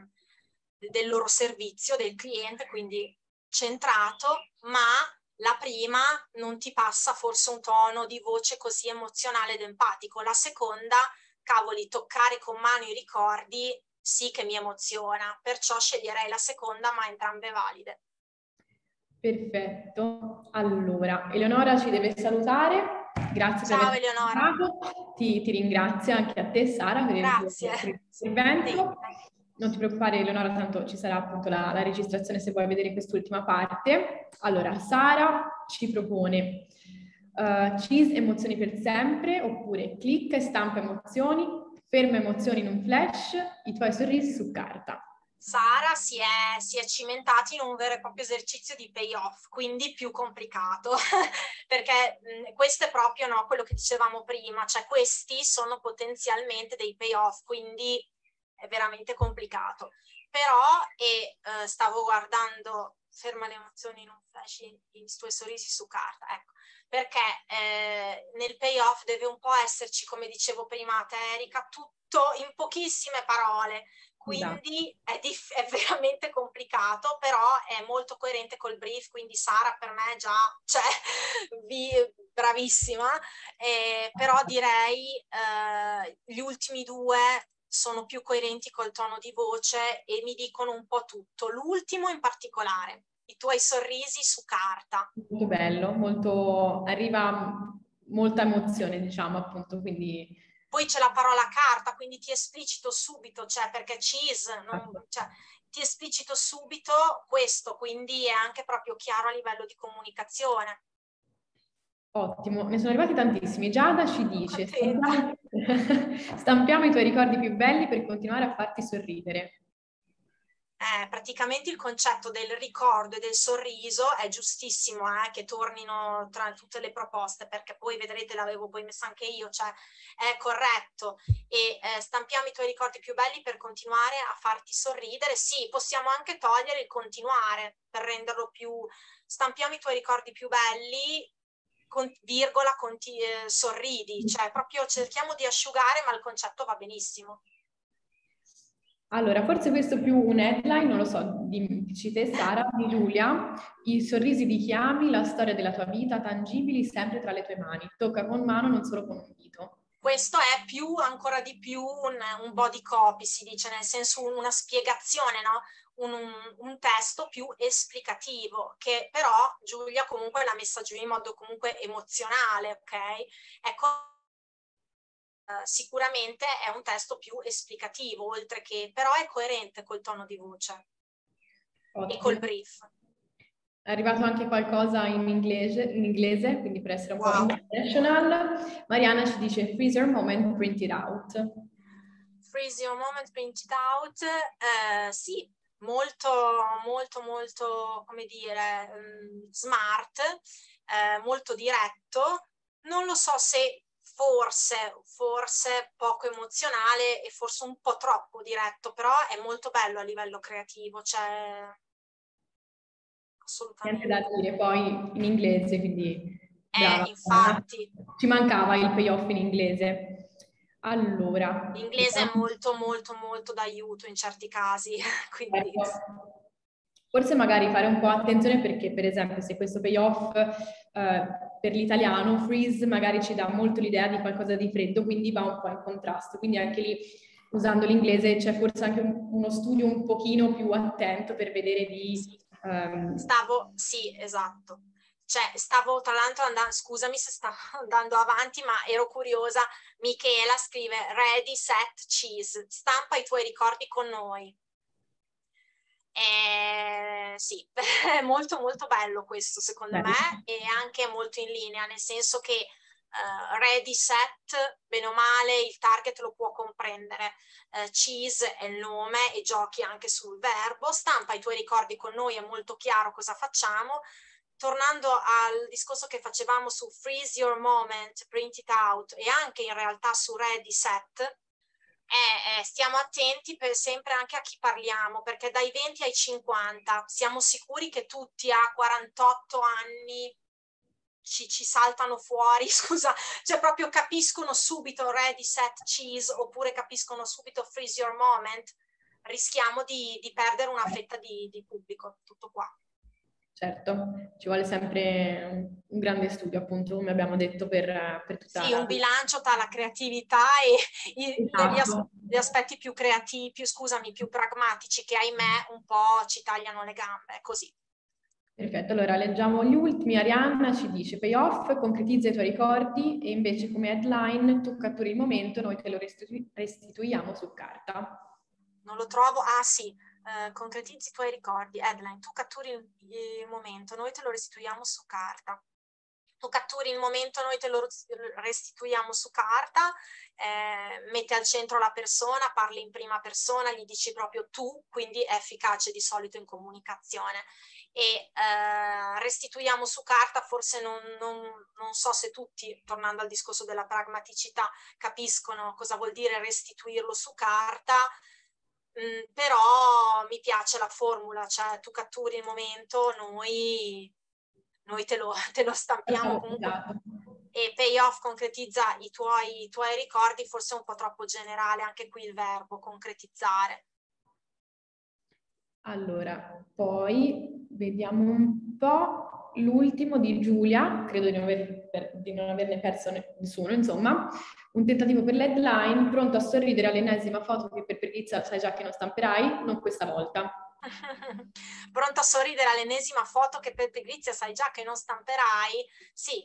del loro servizio, del cliente, quindi centrato, ma la prima non ti passa forse un tono di voce così emozionale ed empatico. La seconda, cavoli, toccare con mano i ricordi sì che mi emoziona, perciò sceglierei la seconda, ma entrambe valide. Perfetto. Allora, Eleonora ci deve salutare. Grazie Ciao, per aver Eleonora. partecipato. Ti, ti ringrazio anche a te, Sara, per il tuo Grazie. intervento. Sì. Non ti preoccupare, Eleonora, tanto ci sarà appunto la, la registrazione se vuoi vedere quest'ultima parte. Allora, Sara ci propone uh, cheese emozioni per sempre, oppure click e stampa emozioni, ferma emozioni in un flash, i tuoi sorrisi su carta. Sara si è, si è cimentata in un vero e proprio esercizio di payoff, quindi più complicato, perché mh, questo è proprio no, quello che dicevamo prima, cioè questi sono potenzialmente dei payoff, quindi è veramente complicato. Però, e eh, stavo guardando, ferma le emozioni in un flash, i, i tuoi sorrisi su carta, ecco, perché eh, nel payoff deve un po' esserci, come dicevo prima a te, Erika, tutto in pochissime parole. Quindi è, diff- è veramente complicato, però è molto coerente col brief, quindi Sara per me già, cioè, vi, bravissima, eh, però direi eh, gli ultimi due sono più coerenti col tono di voce e mi dicono un po' tutto. L'ultimo in particolare, i tuoi sorrisi su carta. Molto bello, molto, arriva molta emozione, diciamo, appunto, quindi... Poi c'è la parola carta, quindi ti esplicito subito, cioè perché cheese, non, cioè, ti esplicito subito questo, quindi è anche proprio chiaro a livello di comunicazione. Ottimo, ne sono arrivati tantissimi. Giada ci dice, Contenta. stampiamo, stampiamo i tuoi ricordi più belli per continuare a farti sorridere. Eh, praticamente il concetto del ricordo e del sorriso è giustissimo eh, che tornino tra tutte le proposte, perché poi vedrete l'avevo poi messa anche io, cioè è corretto. E eh, stampiamo i tuoi ricordi più belli per continuare a farti sorridere. Sì, possiamo anche togliere il continuare per renderlo più, stampiamo i tuoi ricordi più belli, con, virgola, conti, eh, sorridi, cioè proprio cerchiamo di asciugare, ma il concetto va benissimo. Allora, forse questo è più un headline, non lo so, dici te Sara, di Giulia, i sorrisi di chi ami, la storia della tua vita, tangibili sempre tra le tue mani, tocca con mano, non solo con un dito. Questo è più, ancora di più, un, un body copy, si dice, nel senso una spiegazione, no? Un, un, un testo più esplicativo, che però Giulia comunque l'ha messa giù in modo comunque emozionale, ok? Ecco, Uh, sicuramente è un testo più esplicativo, oltre che, però è coerente col tono di voce. Ottimo. E col brief. È arrivato anche qualcosa in inglese, in inglese, quindi per essere un wow. po' international. Mariana ci dice freeze your moment, print it out. Freeze your moment, print it out. Uh, sì, molto, molto, molto, come dire, um, smart, uh, molto diretto. Non lo so se forse, forse poco emozionale e forse un po' troppo diretto, però è molto bello a livello creativo, cioè assolutamente. Niente da dire poi in inglese, quindi brava. Eh, infatti. Ci mancava il payoff in inglese. Allora. L'inglese è molto, molto, molto d'aiuto in certi casi, quindi... Ecco. Forse magari fare un po' attenzione perché, per esempio, se questo payoff eh, per l'italiano, freeze, magari ci dà molto l'idea di qualcosa di freddo, quindi va un po' in contrasto. Quindi anche lì, usando l'inglese, c'è forse anche un, uno studio un pochino più attento per vedere di... Sì. Um... Stavo, sì, esatto. Cioè, stavo tra l'altro andando, scusami se stavo andando avanti, ma ero curiosa. Michela scrive, ready, set, cheese. Stampa i tuoi ricordi con noi. Eh, sì, è molto molto bello questo secondo bello. me e anche molto in linea, nel senso che uh, ready, set, bene o male il target lo può comprendere, uh, cheese è il nome e giochi anche sul verbo, stampa i tuoi ricordi con noi, è molto chiaro cosa facciamo. Tornando al discorso che facevamo su freeze your moment, print it out e anche in realtà su ready, set, Eh, eh, stiamo attenti per sempre anche a chi parliamo, perché dai venti ai cinquanta siamo sicuri che tutti a quarantotto anni ci, ci saltano fuori, scusa, cioè proprio capiscono subito ready, set, cheese, oppure capiscono subito freeze your moment, rischiamo di, di perdere una fetta di, di pubblico, tutto qua. Certo, ci vuole sempre un grande studio, appunto, come abbiamo detto, per, per tutta sì, la... un bilancio tra la creatività e i, esatto. gli, as- gli aspetti più creativi, più, scusami, più pragmatici che ahimè un po' ci tagliano le gambe, è così. Perfetto, allora leggiamo gli ultimi. Arianna ci dice: payoff, concretizza i tuoi ricordi e invece come headline tu catturi il momento, noi te lo restitu- restituiamo su carta. Non lo trovo, ah sì, eh, concretizzi i tuoi ricordi, headline, tu catturi il, il momento, noi te lo restituiamo su carta. Tu catturi il momento, noi te lo restituiamo su carta, eh, metti al centro la persona, parli in prima persona, gli dici proprio tu, quindi è efficace di solito in comunicazione. E eh, restituiamo su carta, forse non, non, non so se tutti, tornando al discorso della pragmaticità, capiscono cosa vuol dire restituirlo su carta, mh, però mi piace la formula, cioè tu catturi il momento, noi... noi te lo, te lo stampiamo comunque, e payoff concretizza i tuoi, i tuoi ricordi, forse è un po' troppo generale anche qui il verbo concretizzare. Allora, poi vediamo un po' l'ultimo di Giulia, credo di non, aver, di non averne perso nessuno, insomma, un tentativo per l'headline, pronto a sorridere all'ennesima foto che per pigrizia sai già che non stamperai, non questa volta. Pronto a sorridere all'ennesima foto che per pigrizia sai già che non stamperai, sì,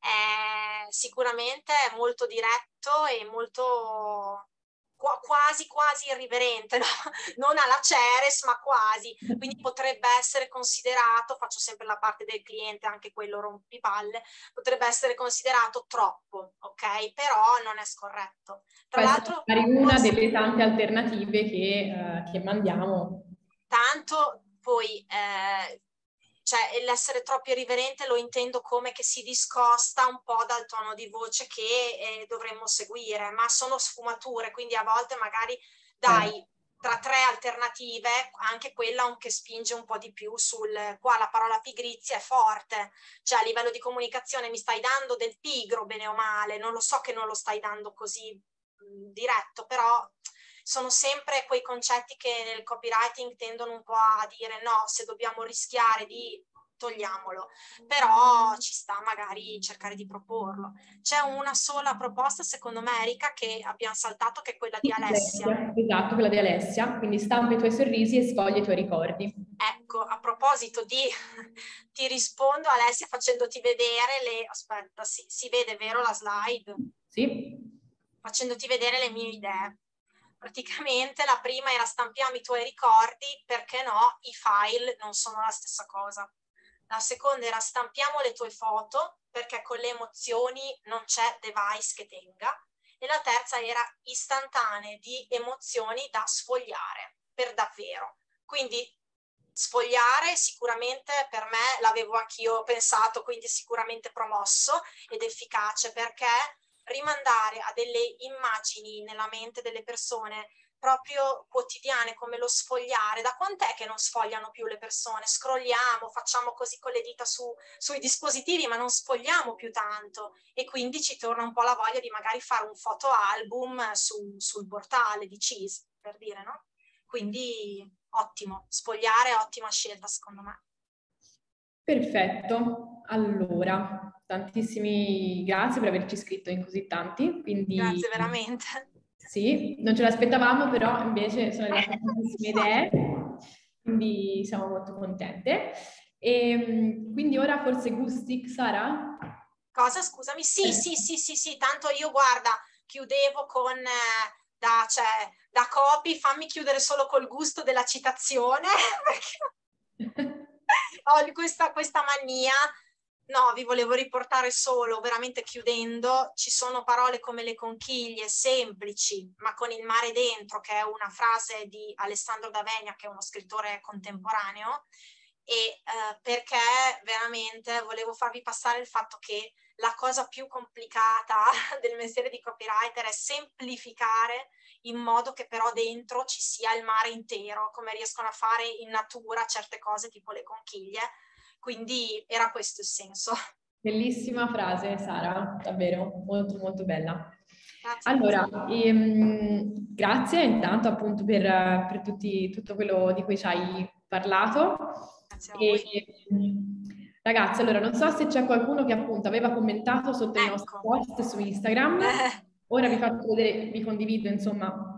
è sicuramente molto diretto e molto qu- quasi quasi irriverente, no? Non alla Ceres ma quasi, quindi potrebbe essere considerato, faccio sempre la parte del cliente, anche quello rompipalle, potrebbe essere considerato troppo, ok? Però non è scorretto. Tra l'altro una delle tante alternative che, uh, che mandiamo. Tanto poi eh, cioè l'essere troppo irriverente lo intendo come che si discosta un po' dal tono di voce che eh, dovremmo seguire, ma sono sfumature, quindi a volte magari dai eh. tra tre alternative anche quella che spinge un po' di più sul qua la parola pigrizia è forte, cioè a livello di comunicazione mi stai dando del pigro bene o male, non lo so che non lo stai dando così mh, diretto, però sono sempre quei concetti che nel copywriting tendono un po' a dire no, se dobbiamo rischiare di togliamolo, però ci sta magari cercare di proporlo. C'è una sola proposta secondo me, Erika, che abbiamo saltato, che è quella di Alessia. Esatto, quella di Alessia, quindi stampa i tuoi sorrisi e sfoglia i tuoi ricordi. Ecco, a proposito di, ti rispondo Alessia facendoti vedere le, aspetta, si, si vede vero la slide? Sì. Facendoti vedere le mie idee. Praticamente la prima era stampiamo i tuoi ricordi, perché no, i file non sono la stessa cosa. La seconda era stampiamo le tue foto, perché con le emozioni non c'è device che tenga. E la terza era istantanee di emozioni da sfogliare, per davvero. Quindi sfogliare sicuramente per me l'avevo anch'io pensato, quindi sicuramente promosso ed efficace, perché rimandare a delle immagini nella mente delle persone proprio quotidiane come lo sfogliare. Da quant'è che non sfogliano più le persone? Scrolliamo, facciamo così con le dita su, sui dispositivi, ma non sfogliamo più tanto, e quindi ci torna un po' la voglia di magari fare un fotoalbum su, sul portale di Cheese, per dire, no? Quindi ottimo, sfogliare è ottima scelta secondo me. Perfetto, allora tantissimi grazie per averci scritto in così tanti. Quindi, grazie veramente. Sì, non ce l'aspettavamo, però invece sono arrivate tantissime idee, quindi siamo molto contente. E quindi ora forse gusti, Sara? Cosa, scusami? Sì, eh. sì, sì, sì, sì, tanto io guarda, chiudevo con, eh, da, cioè, da copy, fammi chiudere solo col gusto della citazione, perché ho questa, questa mania. No, vi volevo riportare solo, veramente chiudendo, ci sono parole come le conchiglie, semplici, ma con il mare dentro, che è una frase di Alessandro D'Avenia, che è uno scrittore contemporaneo, e eh, perché veramente volevo farvi passare il fatto che la cosa più complicata del mestiere di copywriter è semplificare in modo che però dentro ci sia il mare intero, come riescono a fare in natura certe cose tipo le conchiglie. Quindi era questo il senso. Bellissima frase, Sara, davvero molto molto bella. Grazie. Allora, ehm, grazie intanto appunto per, per tutti, tutto quello di cui ci hai parlato. Grazie a voi. E, ragazzi, allora non so se c'è qualcuno che appunto aveva commentato sotto ecco. i nostri post su Instagram. Ora vi faccio vedere, vi condivido insomma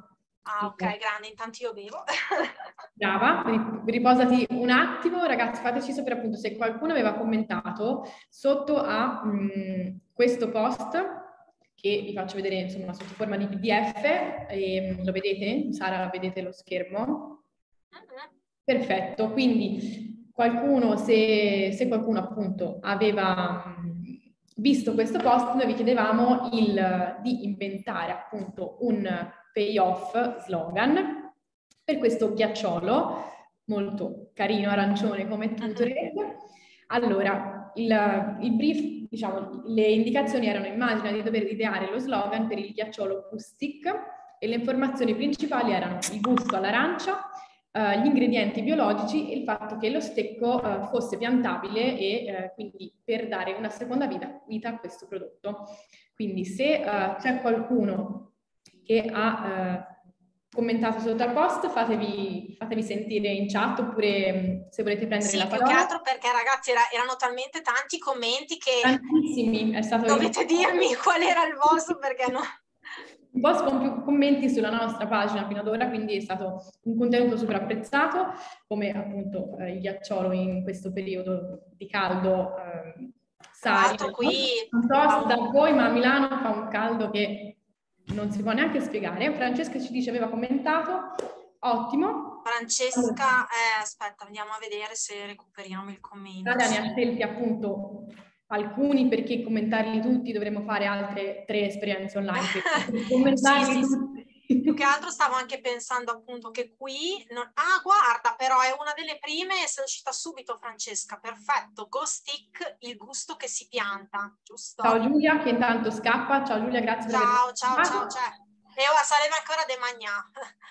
Ah, ok, grande, intanto io bevo. Brava, riposati un attimo, ragazzi, fateci sapere appunto se qualcuno aveva commentato sotto a mh, questo post, che vi faccio vedere insomma sotto forma di P D F, e, lo vedete? Sara, vedete lo schermo? Uh-huh. Perfetto, quindi qualcuno, se, se qualcuno appunto aveva visto questo post, noi vi chiedevamo il, di inventare appunto un payoff slogan per questo ghiacciolo, molto carino, arancione come Tutoreg. Allora, il, il brief, diciamo, le indicazioni erano: immagina di dover ideare lo slogan per il ghiacciolo Q-Stick e le informazioni principali erano il gusto all'arancia, Uh, gli ingredienti biologici e il fatto che lo stecco uh, fosse piantabile e uh, quindi per dare una seconda vita, vita a questo prodotto. Quindi se uh, c'è qualcuno che ha uh, commentato sotto al post, fatevi, fatevi sentire in chat, oppure um, se volete prendere sì, la parola. Sì, più che altro perché ragazzi era, erano talmente tanti commenti che tantissimi, è stato dovete il... dirmi qual era il vostro perché no... Un post con più commenti sulla nostra pagina fino ad ora, quindi è stato un contenuto super apprezzato, come appunto eh, il ghiacciolo in questo periodo di caldo. Eh, Tra l'altro qui... non so da voi, ma a Milano fa un caldo che non si può neanche spiegare. Francesca ci dice, aveva commentato, ottimo. Francesca, eh, aspetta, andiamo a vedere se recuperiamo il commento. Sara ne ha scelti appunto alcuni, perché commentarli tutti dovremmo fare altre tre esperienze online per commentarli sì, sì, tutti. Più che altro stavo anche pensando appunto che qui... Non... Ah, guarda, però è una delle prime e sei uscita subito, Francesca. Perfetto. Q-Stick, il gusto che si pianta, giusto? Ciao Giulia, che intanto scappa. Ciao Giulia, grazie per ciao, aver ciao, ciao, ciao. E ora saremo ancora de magnà.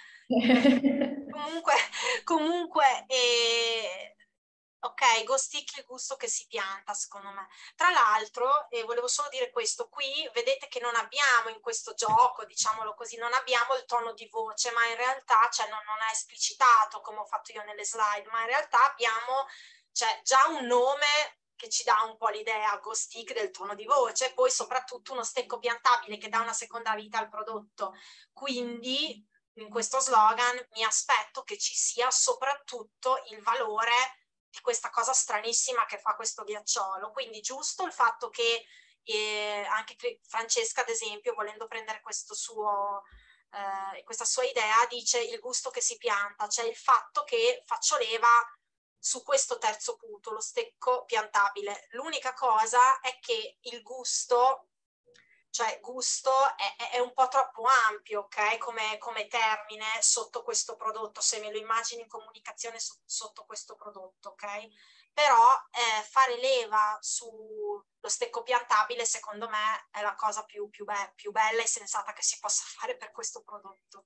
comunque, comunque... Eh... Ok, Q-Stick, il gusto che si pianta, secondo me. Tra l'altro, eh, volevo solo dire questo, qui vedete che non abbiamo in questo gioco, diciamolo così, non abbiamo il tono di voce, ma in realtà, cioè non, non è esplicitato come ho fatto io nelle slide, ma in realtà abbiamo cioè, già un nome che ci dà un po' l'idea, Q-Stick, del tono di voce, poi soprattutto uno stecco piantabile che dà una seconda vita al prodotto. Quindi, in questo slogan, mi aspetto che ci sia soprattutto il valore di questa cosa stranissima che fa questo ghiacciolo. Quindi giusto il fatto che eh, anche Francesca, ad esempio, volendo prendere questo suo, eh, questa sua idea, dice il gusto che si pianta, cioè il fatto che faccio leva su questo terzo punto, lo stecco piantabile. L'unica cosa è che il gusto, cioè gusto è, è un po' troppo ampio, ok? Come, come termine sotto questo prodotto, se me lo immagini in comunicazione so, sotto questo prodotto, ok? Però eh, fare leva sullo stecco piantabile, secondo me, è la cosa più, più, be- più bella e sensata che si possa fare per questo prodotto.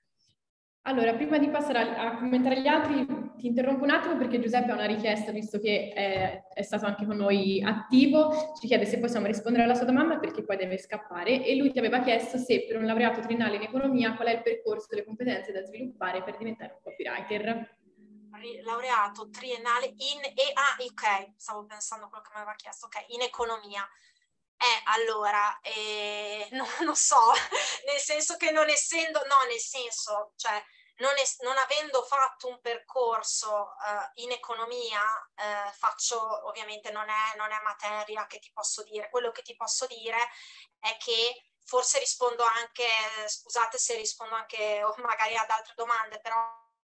Allora, prima di passare a, a commentare gli altri, ti interrompo un attimo perché Giuseppe ha una richiesta, visto che è, è stato anche con noi attivo, ci chiede se possiamo rispondere alla sua domanda perché poi deve scappare, e lui ti aveva chiesto se per un laureato triennale in economia qual è il percorso e le competenze da sviluppare per diventare un copywriter. Laureato triennale in... E, ah, ok, stavo pensando a quello che mi aveva chiesto, ok, in economia. Eh, allora, eh, no, non so, nel senso che non essendo, no, nel senso, cioè, non, es- non avendo fatto un percorso uh, in economia, uh, faccio, ovviamente non è, non è materia che ti posso dire, quello che ti posso dire è che forse rispondo anche, scusate se rispondo anche o magari ad altre domande, però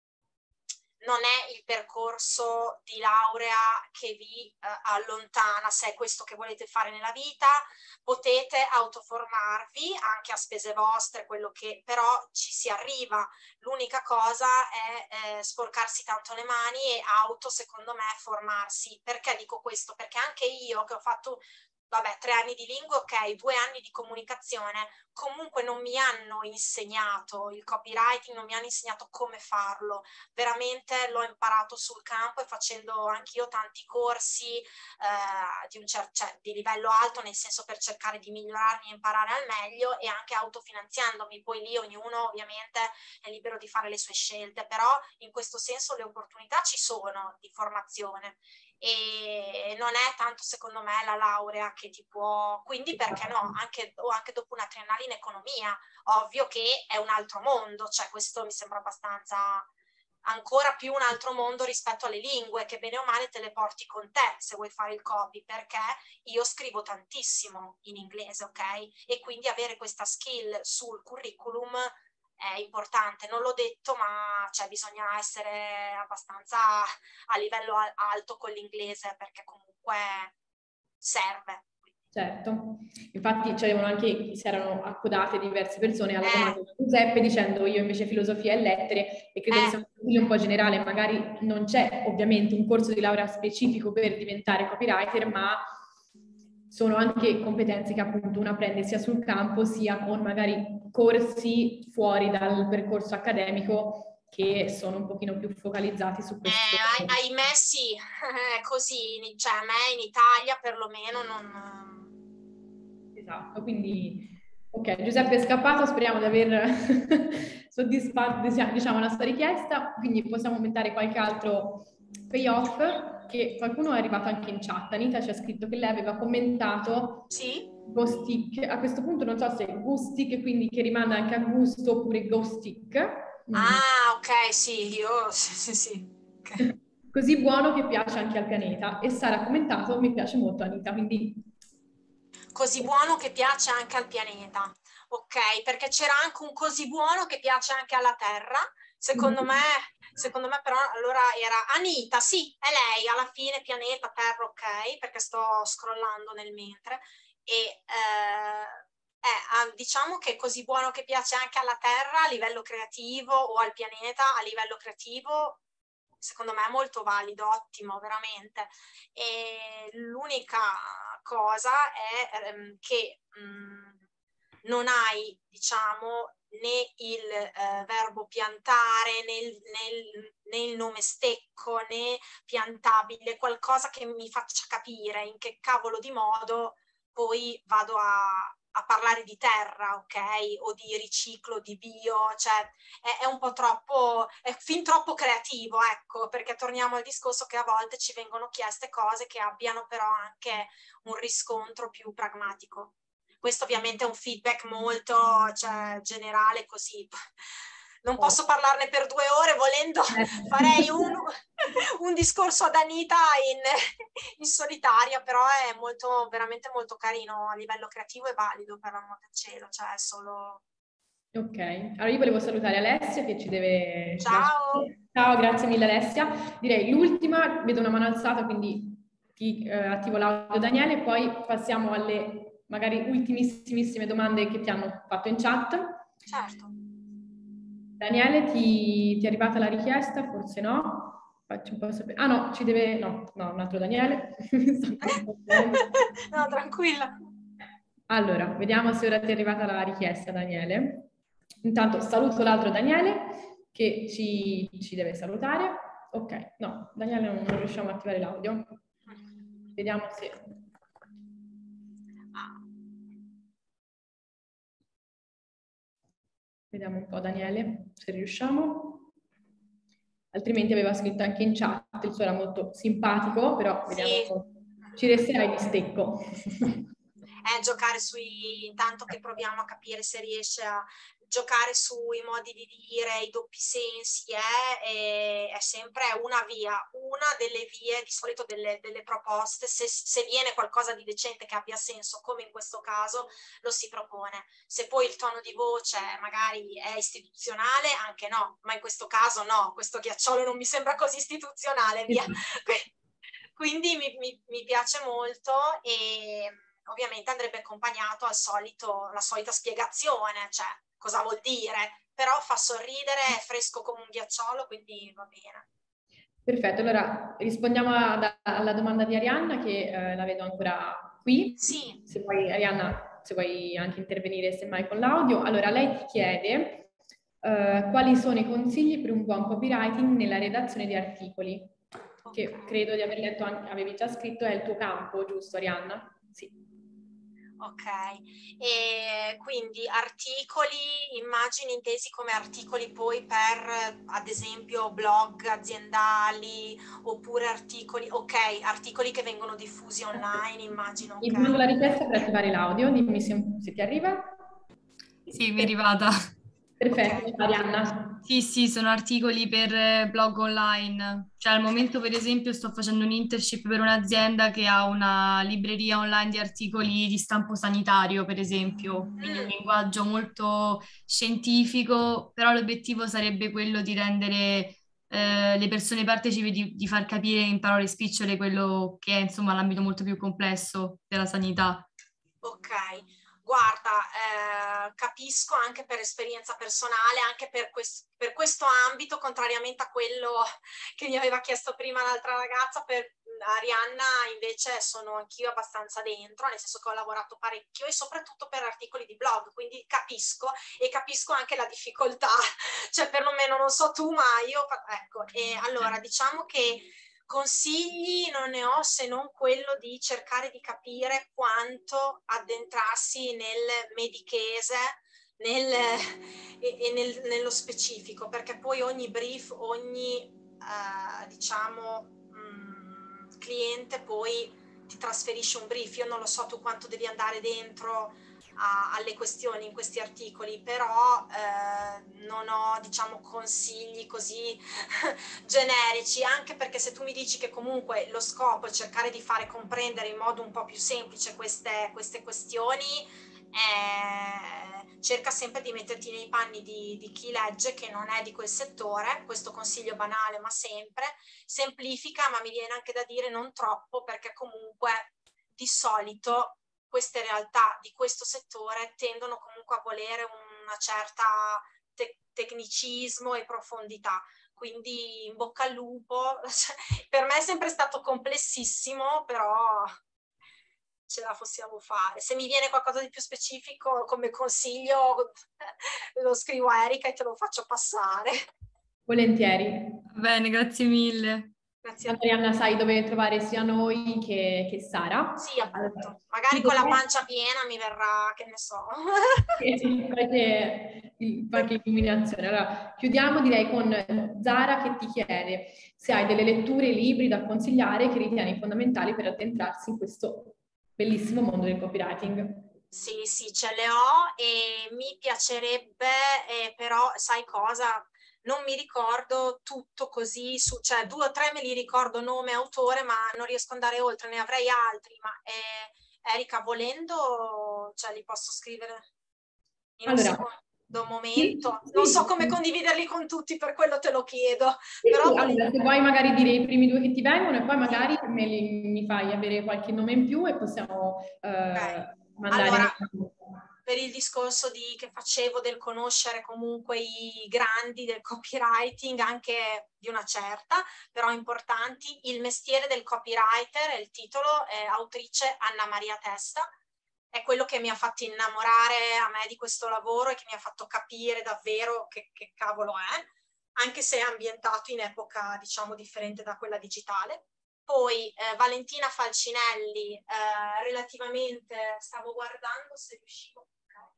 non è il percorso di laurea che vi eh, allontana, se è questo che volete fare nella vita, potete autoformarvi anche a spese vostre, quello che però ci si arriva. L'unica cosa è eh, sporcarsi tanto le mani e auto, secondo me, formarsi. Perché dico questo? Perché anche io che ho fatto vabbè, tre anni di lingua, ok, due anni di comunicazione, comunque non mi hanno insegnato il copywriting, non mi hanno insegnato come farlo, veramente l'ho imparato sul campo e facendo anch'io tanti corsi eh, di, un cer- cioè, di livello alto, nel senso per cercare di migliorarmi e imparare al meglio, e anche autofinanziandomi, poi lì ognuno ovviamente è libero di fare le sue scelte, però in questo senso le opportunità ci sono di formazione. e non è tanto secondo me la laurea che ti può, quindi perché no, anche, o anche dopo una triennale in economia, ovvio che è un altro mondo, cioè questo mi sembra abbastanza ancora più un altro mondo rispetto alle lingue, che bene o male te le porti con te se vuoi fare il copy, perché io scrivo tantissimo in inglese, ok? E quindi avere questa skill sul curriculum è importante. Non l'ho detto, ma cioè, bisogna essere abbastanza a livello alto con l'inglese, perché comunque serve. Certo, infatti c'erano anche, si erano accodate diverse persone alla Eh. domanda di Giuseppe dicendo io invece filosofia e lettere, e credo Eh. che sia un consiglio un po' generale, magari non c'è ovviamente un corso di laurea specifico per diventare copywriter, ma sono anche competenze che appunto uno apprende sia sul campo sia con magari corsi fuori dal percorso accademico che sono un pochino più focalizzati su questo. Eh, ahimè sì, è così, cioè a me in Italia perlomeno non... Esatto, quindi ok, Giuseppe è scappato, speriamo di aver soddisfatto diciamo la sua richiesta, quindi possiamo aumentare qualche altro payoff che qualcuno è arrivato anche in chat. Anita ci ha scritto che lei aveva commentato sì? Ghostic, a questo punto non so se è Gustic, quindi che rimanda anche a gusto, oppure Ghostic. Ah, ok, sì, io sì, sì, sì. Okay. Così buono che piace anche al pianeta. E Sara ha commentato, mi piace molto Anita, quindi... Così buono che piace anche al pianeta, ok? Perché c'era anche un così buono che piace anche alla Terra. Secondo me, secondo me però allora era Anita, sì, è lei, alla fine pianeta, Terra, ok? Perché sto scrollando nel mentre. E eh, eh, diciamo che così buono che piace anche alla Terra a livello creativo o al pianeta a livello creativo, secondo me è molto valido, ottimo, veramente. E l'unica cosa è ehm, che mh, non hai, diciamo, né il eh, verbo piantare, né il, né, il, né il nome stecco, né piantabile, qualcosa che mi faccia capire in che cavolo di modo poi vado a, a parlare di terra, ok? O di riciclo, di bio, cioè è, è un po' troppo, è fin troppo creativo, ecco, perché torniamo al discorso che a volte ci vengono chieste cose che abbiano però anche un riscontro più pragmatico. Questo ovviamente è un feedback molto cioè, generale, così. Non posso parlarne per due ore, volendo farei un, un discorso ad Anita in, in solitaria, però è molto, veramente molto carino a livello creativo e valido, per l'amor del cielo, cioè è solo... Ok, allora io volevo salutare Alessia che ci deve... Ciao! Ciao, grazie mille Alessia. Direi l'ultima, vedo una mano alzata, quindi ti eh, attivo l'audio Daniele, poi passiamo alle magari ultimissimissime domande che ti hanno fatto in chat. Certo. Daniele, ti, ti è arrivata la richiesta? Forse no? Faccio un po' sapere. Ah no, ci deve... No, no, un altro Daniele. No, tranquilla. Allora, vediamo se ora ti è arrivata la richiesta, Daniele. Intanto saluto l'altro Daniele che ci, ci deve salutare. Ok, no, Daniele non, non riusciamo a attivare l'audio. Vediamo se... Vediamo un po' Daniele, se riusciamo. Altrimenti aveva scritto anche in chat, il suo era molto simpatico, però vediamo sì. un po'. Ci resterai di stecco. È giocare sui... intanto che proviamo a capire se riesce a giocare sui modi di dire, i doppi sensi, eh, è sempre una via, una delle vie, di solito delle, delle proposte, se, se viene qualcosa di decente che abbia senso, come in questo caso, lo si propone. Se poi il tono di voce magari è istituzionale, anche no, ma in questo caso no, questo ghiacciolo non mi sembra così istituzionale, via. Quindi mi, mi, mi piace molto e ovviamente andrebbe accompagnato al solito, la solita spiegazione, cioè cosa vuol dire, però fa sorridere, è fresco come un ghiacciolo, quindi va bene. Perfetto, allora rispondiamo ad, alla domanda di Arianna che eh, la vedo ancora qui. Sì. Se vuoi, Arianna, se vuoi anche intervenire semmai con l'audio. Allora, lei ti chiede eh, quali sono i consigli per un buon copywriting nella redazione di articoli, okay. Che credo di aver letto, anche, avevi già scritto, è il tuo campo, giusto Arianna? Sì. Ok, e quindi articoli, immagini intesi come articoli poi per, ad esempio, blog aziendali, oppure articoli, ok, articoli che vengono diffusi online, immagino, ok. Ti mando la richiesta per attivare l'audio, dimmi se, se ti arriva. Sì, mi è arrivata. Perfetto, Okay. Marianna. Sì, sì, sono articoli per eh, blog online. Cioè, al momento, per esempio, sto facendo un internship per un'azienda che ha una libreria online di articoli di stampo sanitario, per esempio, quindi un Mm. linguaggio molto scientifico, però l'obiettivo sarebbe quello di rendere eh, le persone partecipi, di, di far capire in parole spicciole quello che è, insomma, l'ambito molto più complesso della sanità. Ok, guarda, eh, capisco anche per esperienza personale, anche per, quest- per questo ambito, contrariamente a quello che mi aveva chiesto prima l'altra ragazza, per Arianna invece sono anch'io abbastanza dentro, nel senso che ho lavorato parecchio e soprattutto per articoli di blog, quindi capisco e capisco anche la difficoltà, cioè perlomeno non so tu, ma io, ecco, e allora diciamo che consigli non ne ho se non quello di cercare di capire quanto addentrarsi nel medichese nel, e, e nel, nello specifico, perché poi ogni brief, ogni eh, diciamo mh, cliente poi ti trasferisce un brief. Io non lo so tu quanto devi andare dentro a, alle questioni in questi articoli, però eh, non ho diciamo consigli così generici, anche perché se tu mi dici che comunque lo scopo è cercare di fare comprendere in modo un po' più semplice queste, queste questioni, eh, cerca sempre di metterti nei panni di, di chi legge che non è di quel settore. Questo consiglio banale ma sempre semplifica, ma mi viene anche da dire non troppo, perché comunque di solito queste realtà di questo settore tendono comunque a volere una certa te- tecnicismo e profondità. Quindi in bocca al lupo. Per me è sempre stato complessissimo, però ce la possiamo fare. Se mi viene qualcosa di più specifico come consiglio lo scrivo a Erika e te lo faccio passare. Volentieri. Bene, grazie mille. Grazie a te. Marianna, sai dove trovare sia noi che, che Sara. Sì, appunto. Allora, Magari con la chiuderei- pancia piena mi verrà, che ne so. qualche, qualche illuminazione. Allora, chiudiamo direi con Zara che ti chiede se hai delle letture, libri da consigliare che ritieni fondamentali per addentrarsi in questo bellissimo mondo del copywriting. Sì, sì, ce le ho e mi piacerebbe, eh, però sai cosa? Non mi ricordo tutto così, su, cioè due o tre me li ricordo nome e autore, ma non riesco ad andare oltre, ne avrei altri, ma eh, Erika, volendo, cioè li posso scrivere in un Allora, secondo momento. sì, Non sì, so come sì. condividerli con tutti, per quello te lo chiedo. Sì, Però sì, volendo... allora, se vuoi magari dire i primi due che ti vengono e poi magari me li, mi fai avere qualche nome in più e possiamo eh, Okay. mandare... Allora, per il discorso di, che facevo del conoscere comunque i grandi del copywriting, anche di una certa, però importanti, Il mestiere del copywriter, è il titolo, è autrice Anna Maria Testa, è quello che mi ha fatto innamorare a me di questo lavoro e che mi ha fatto capire davvero che, che cavolo è, anche se è ambientato in epoca, diciamo, differente da quella digitale. Poi eh, Valentina Falcinelli, eh, relativamente, stavo guardando se riuscivo.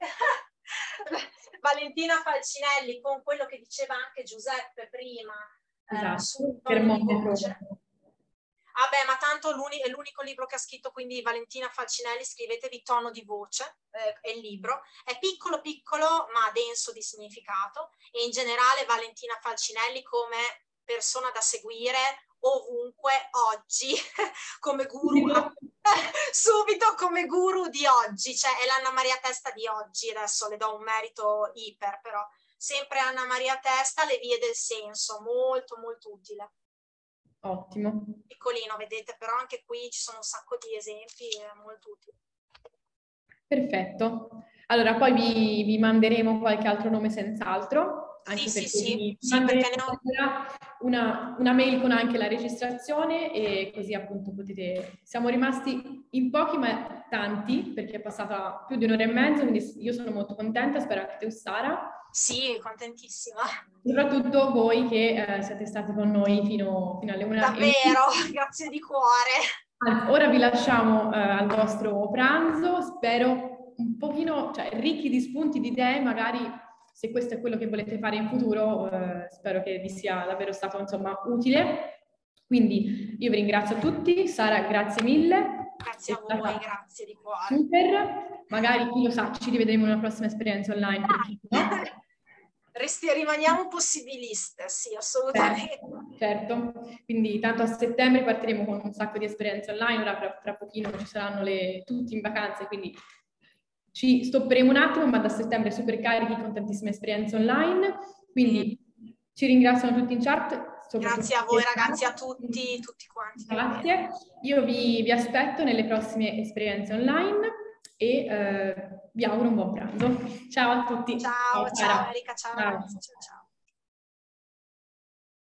Valentina Falcinelli, con quello che diceva anche Giuseppe prima, Esatto, eh, sul tono di termometro. voce. Vabbè, ma tanto l'uni- è l'unico libro che ha scritto, quindi Valentina Falcinelli, scrivetevi Tono di voce, eh, è il libro. È piccolo piccolo, ma denso di significato, e in generale Valentina Falcinelli come persona da seguire ovunque oggi, come guru, subito come guru di oggi, cioè è l'Anna Maria Testa di oggi, adesso le do un merito iper, però sempre Anna Maria Testa, Le vie del senso, molto molto utile. Ottimo. Piccolino, vedete, però anche qui ci sono un sacco di esempi molto utili. Perfetto. Allora, poi vi, vi manderemo qualche altro nome senz'altro, anche Sì, perché sì, sì, vi sì, manderemo perché ne ho... una, una mail con anche la registrazione e così appunto potete... Siamo rimasti in pochi ma tanti, perché è passata più di un'ora e mezza, quindi io sono molto contenta, spero anche te, Sara. Sì, contentissima. Soprattutto voi che eh, siete stati con noi fino, fino alle una. Davvero, grazie di cuore. Anzi, ora vi lasciamo eh, al vostro pranzo, spero un pochino, cioè ricchi di spunti, di idee, magari se questo è quello che volete fare in futuro, eh, spero che vi sia davvero stato insomma utile. Quindi io vi ringrazio a tutti, Sara grazie mille. Grazie a voi, grazie di cuore. Super, magari chi lo sa, ci rivedremo in una prossima esperienza online. No? Resti, rimaniamo possibiliste, sì, assolutamente. Eh, certo, quindi tanto a settembre partiremo con un sacco di esperienze online, ora tra, tra pochino ci saranno le, tutti in vacanze, quindi ci stopperemo un attimo, ma da settembre super carichi con tantissime esperienze online, quindi ci ringraziano tutti in chat. Grazie a voi ragazzi, a tutti, tutti quanti. Grazie, io vi, vi aspetto nelle prossime esperienze online e eh, vi auguro un buon pranzo. Ciao a tutti. Ciao, ciao, ciao Erika, ciao. ciao. ciao.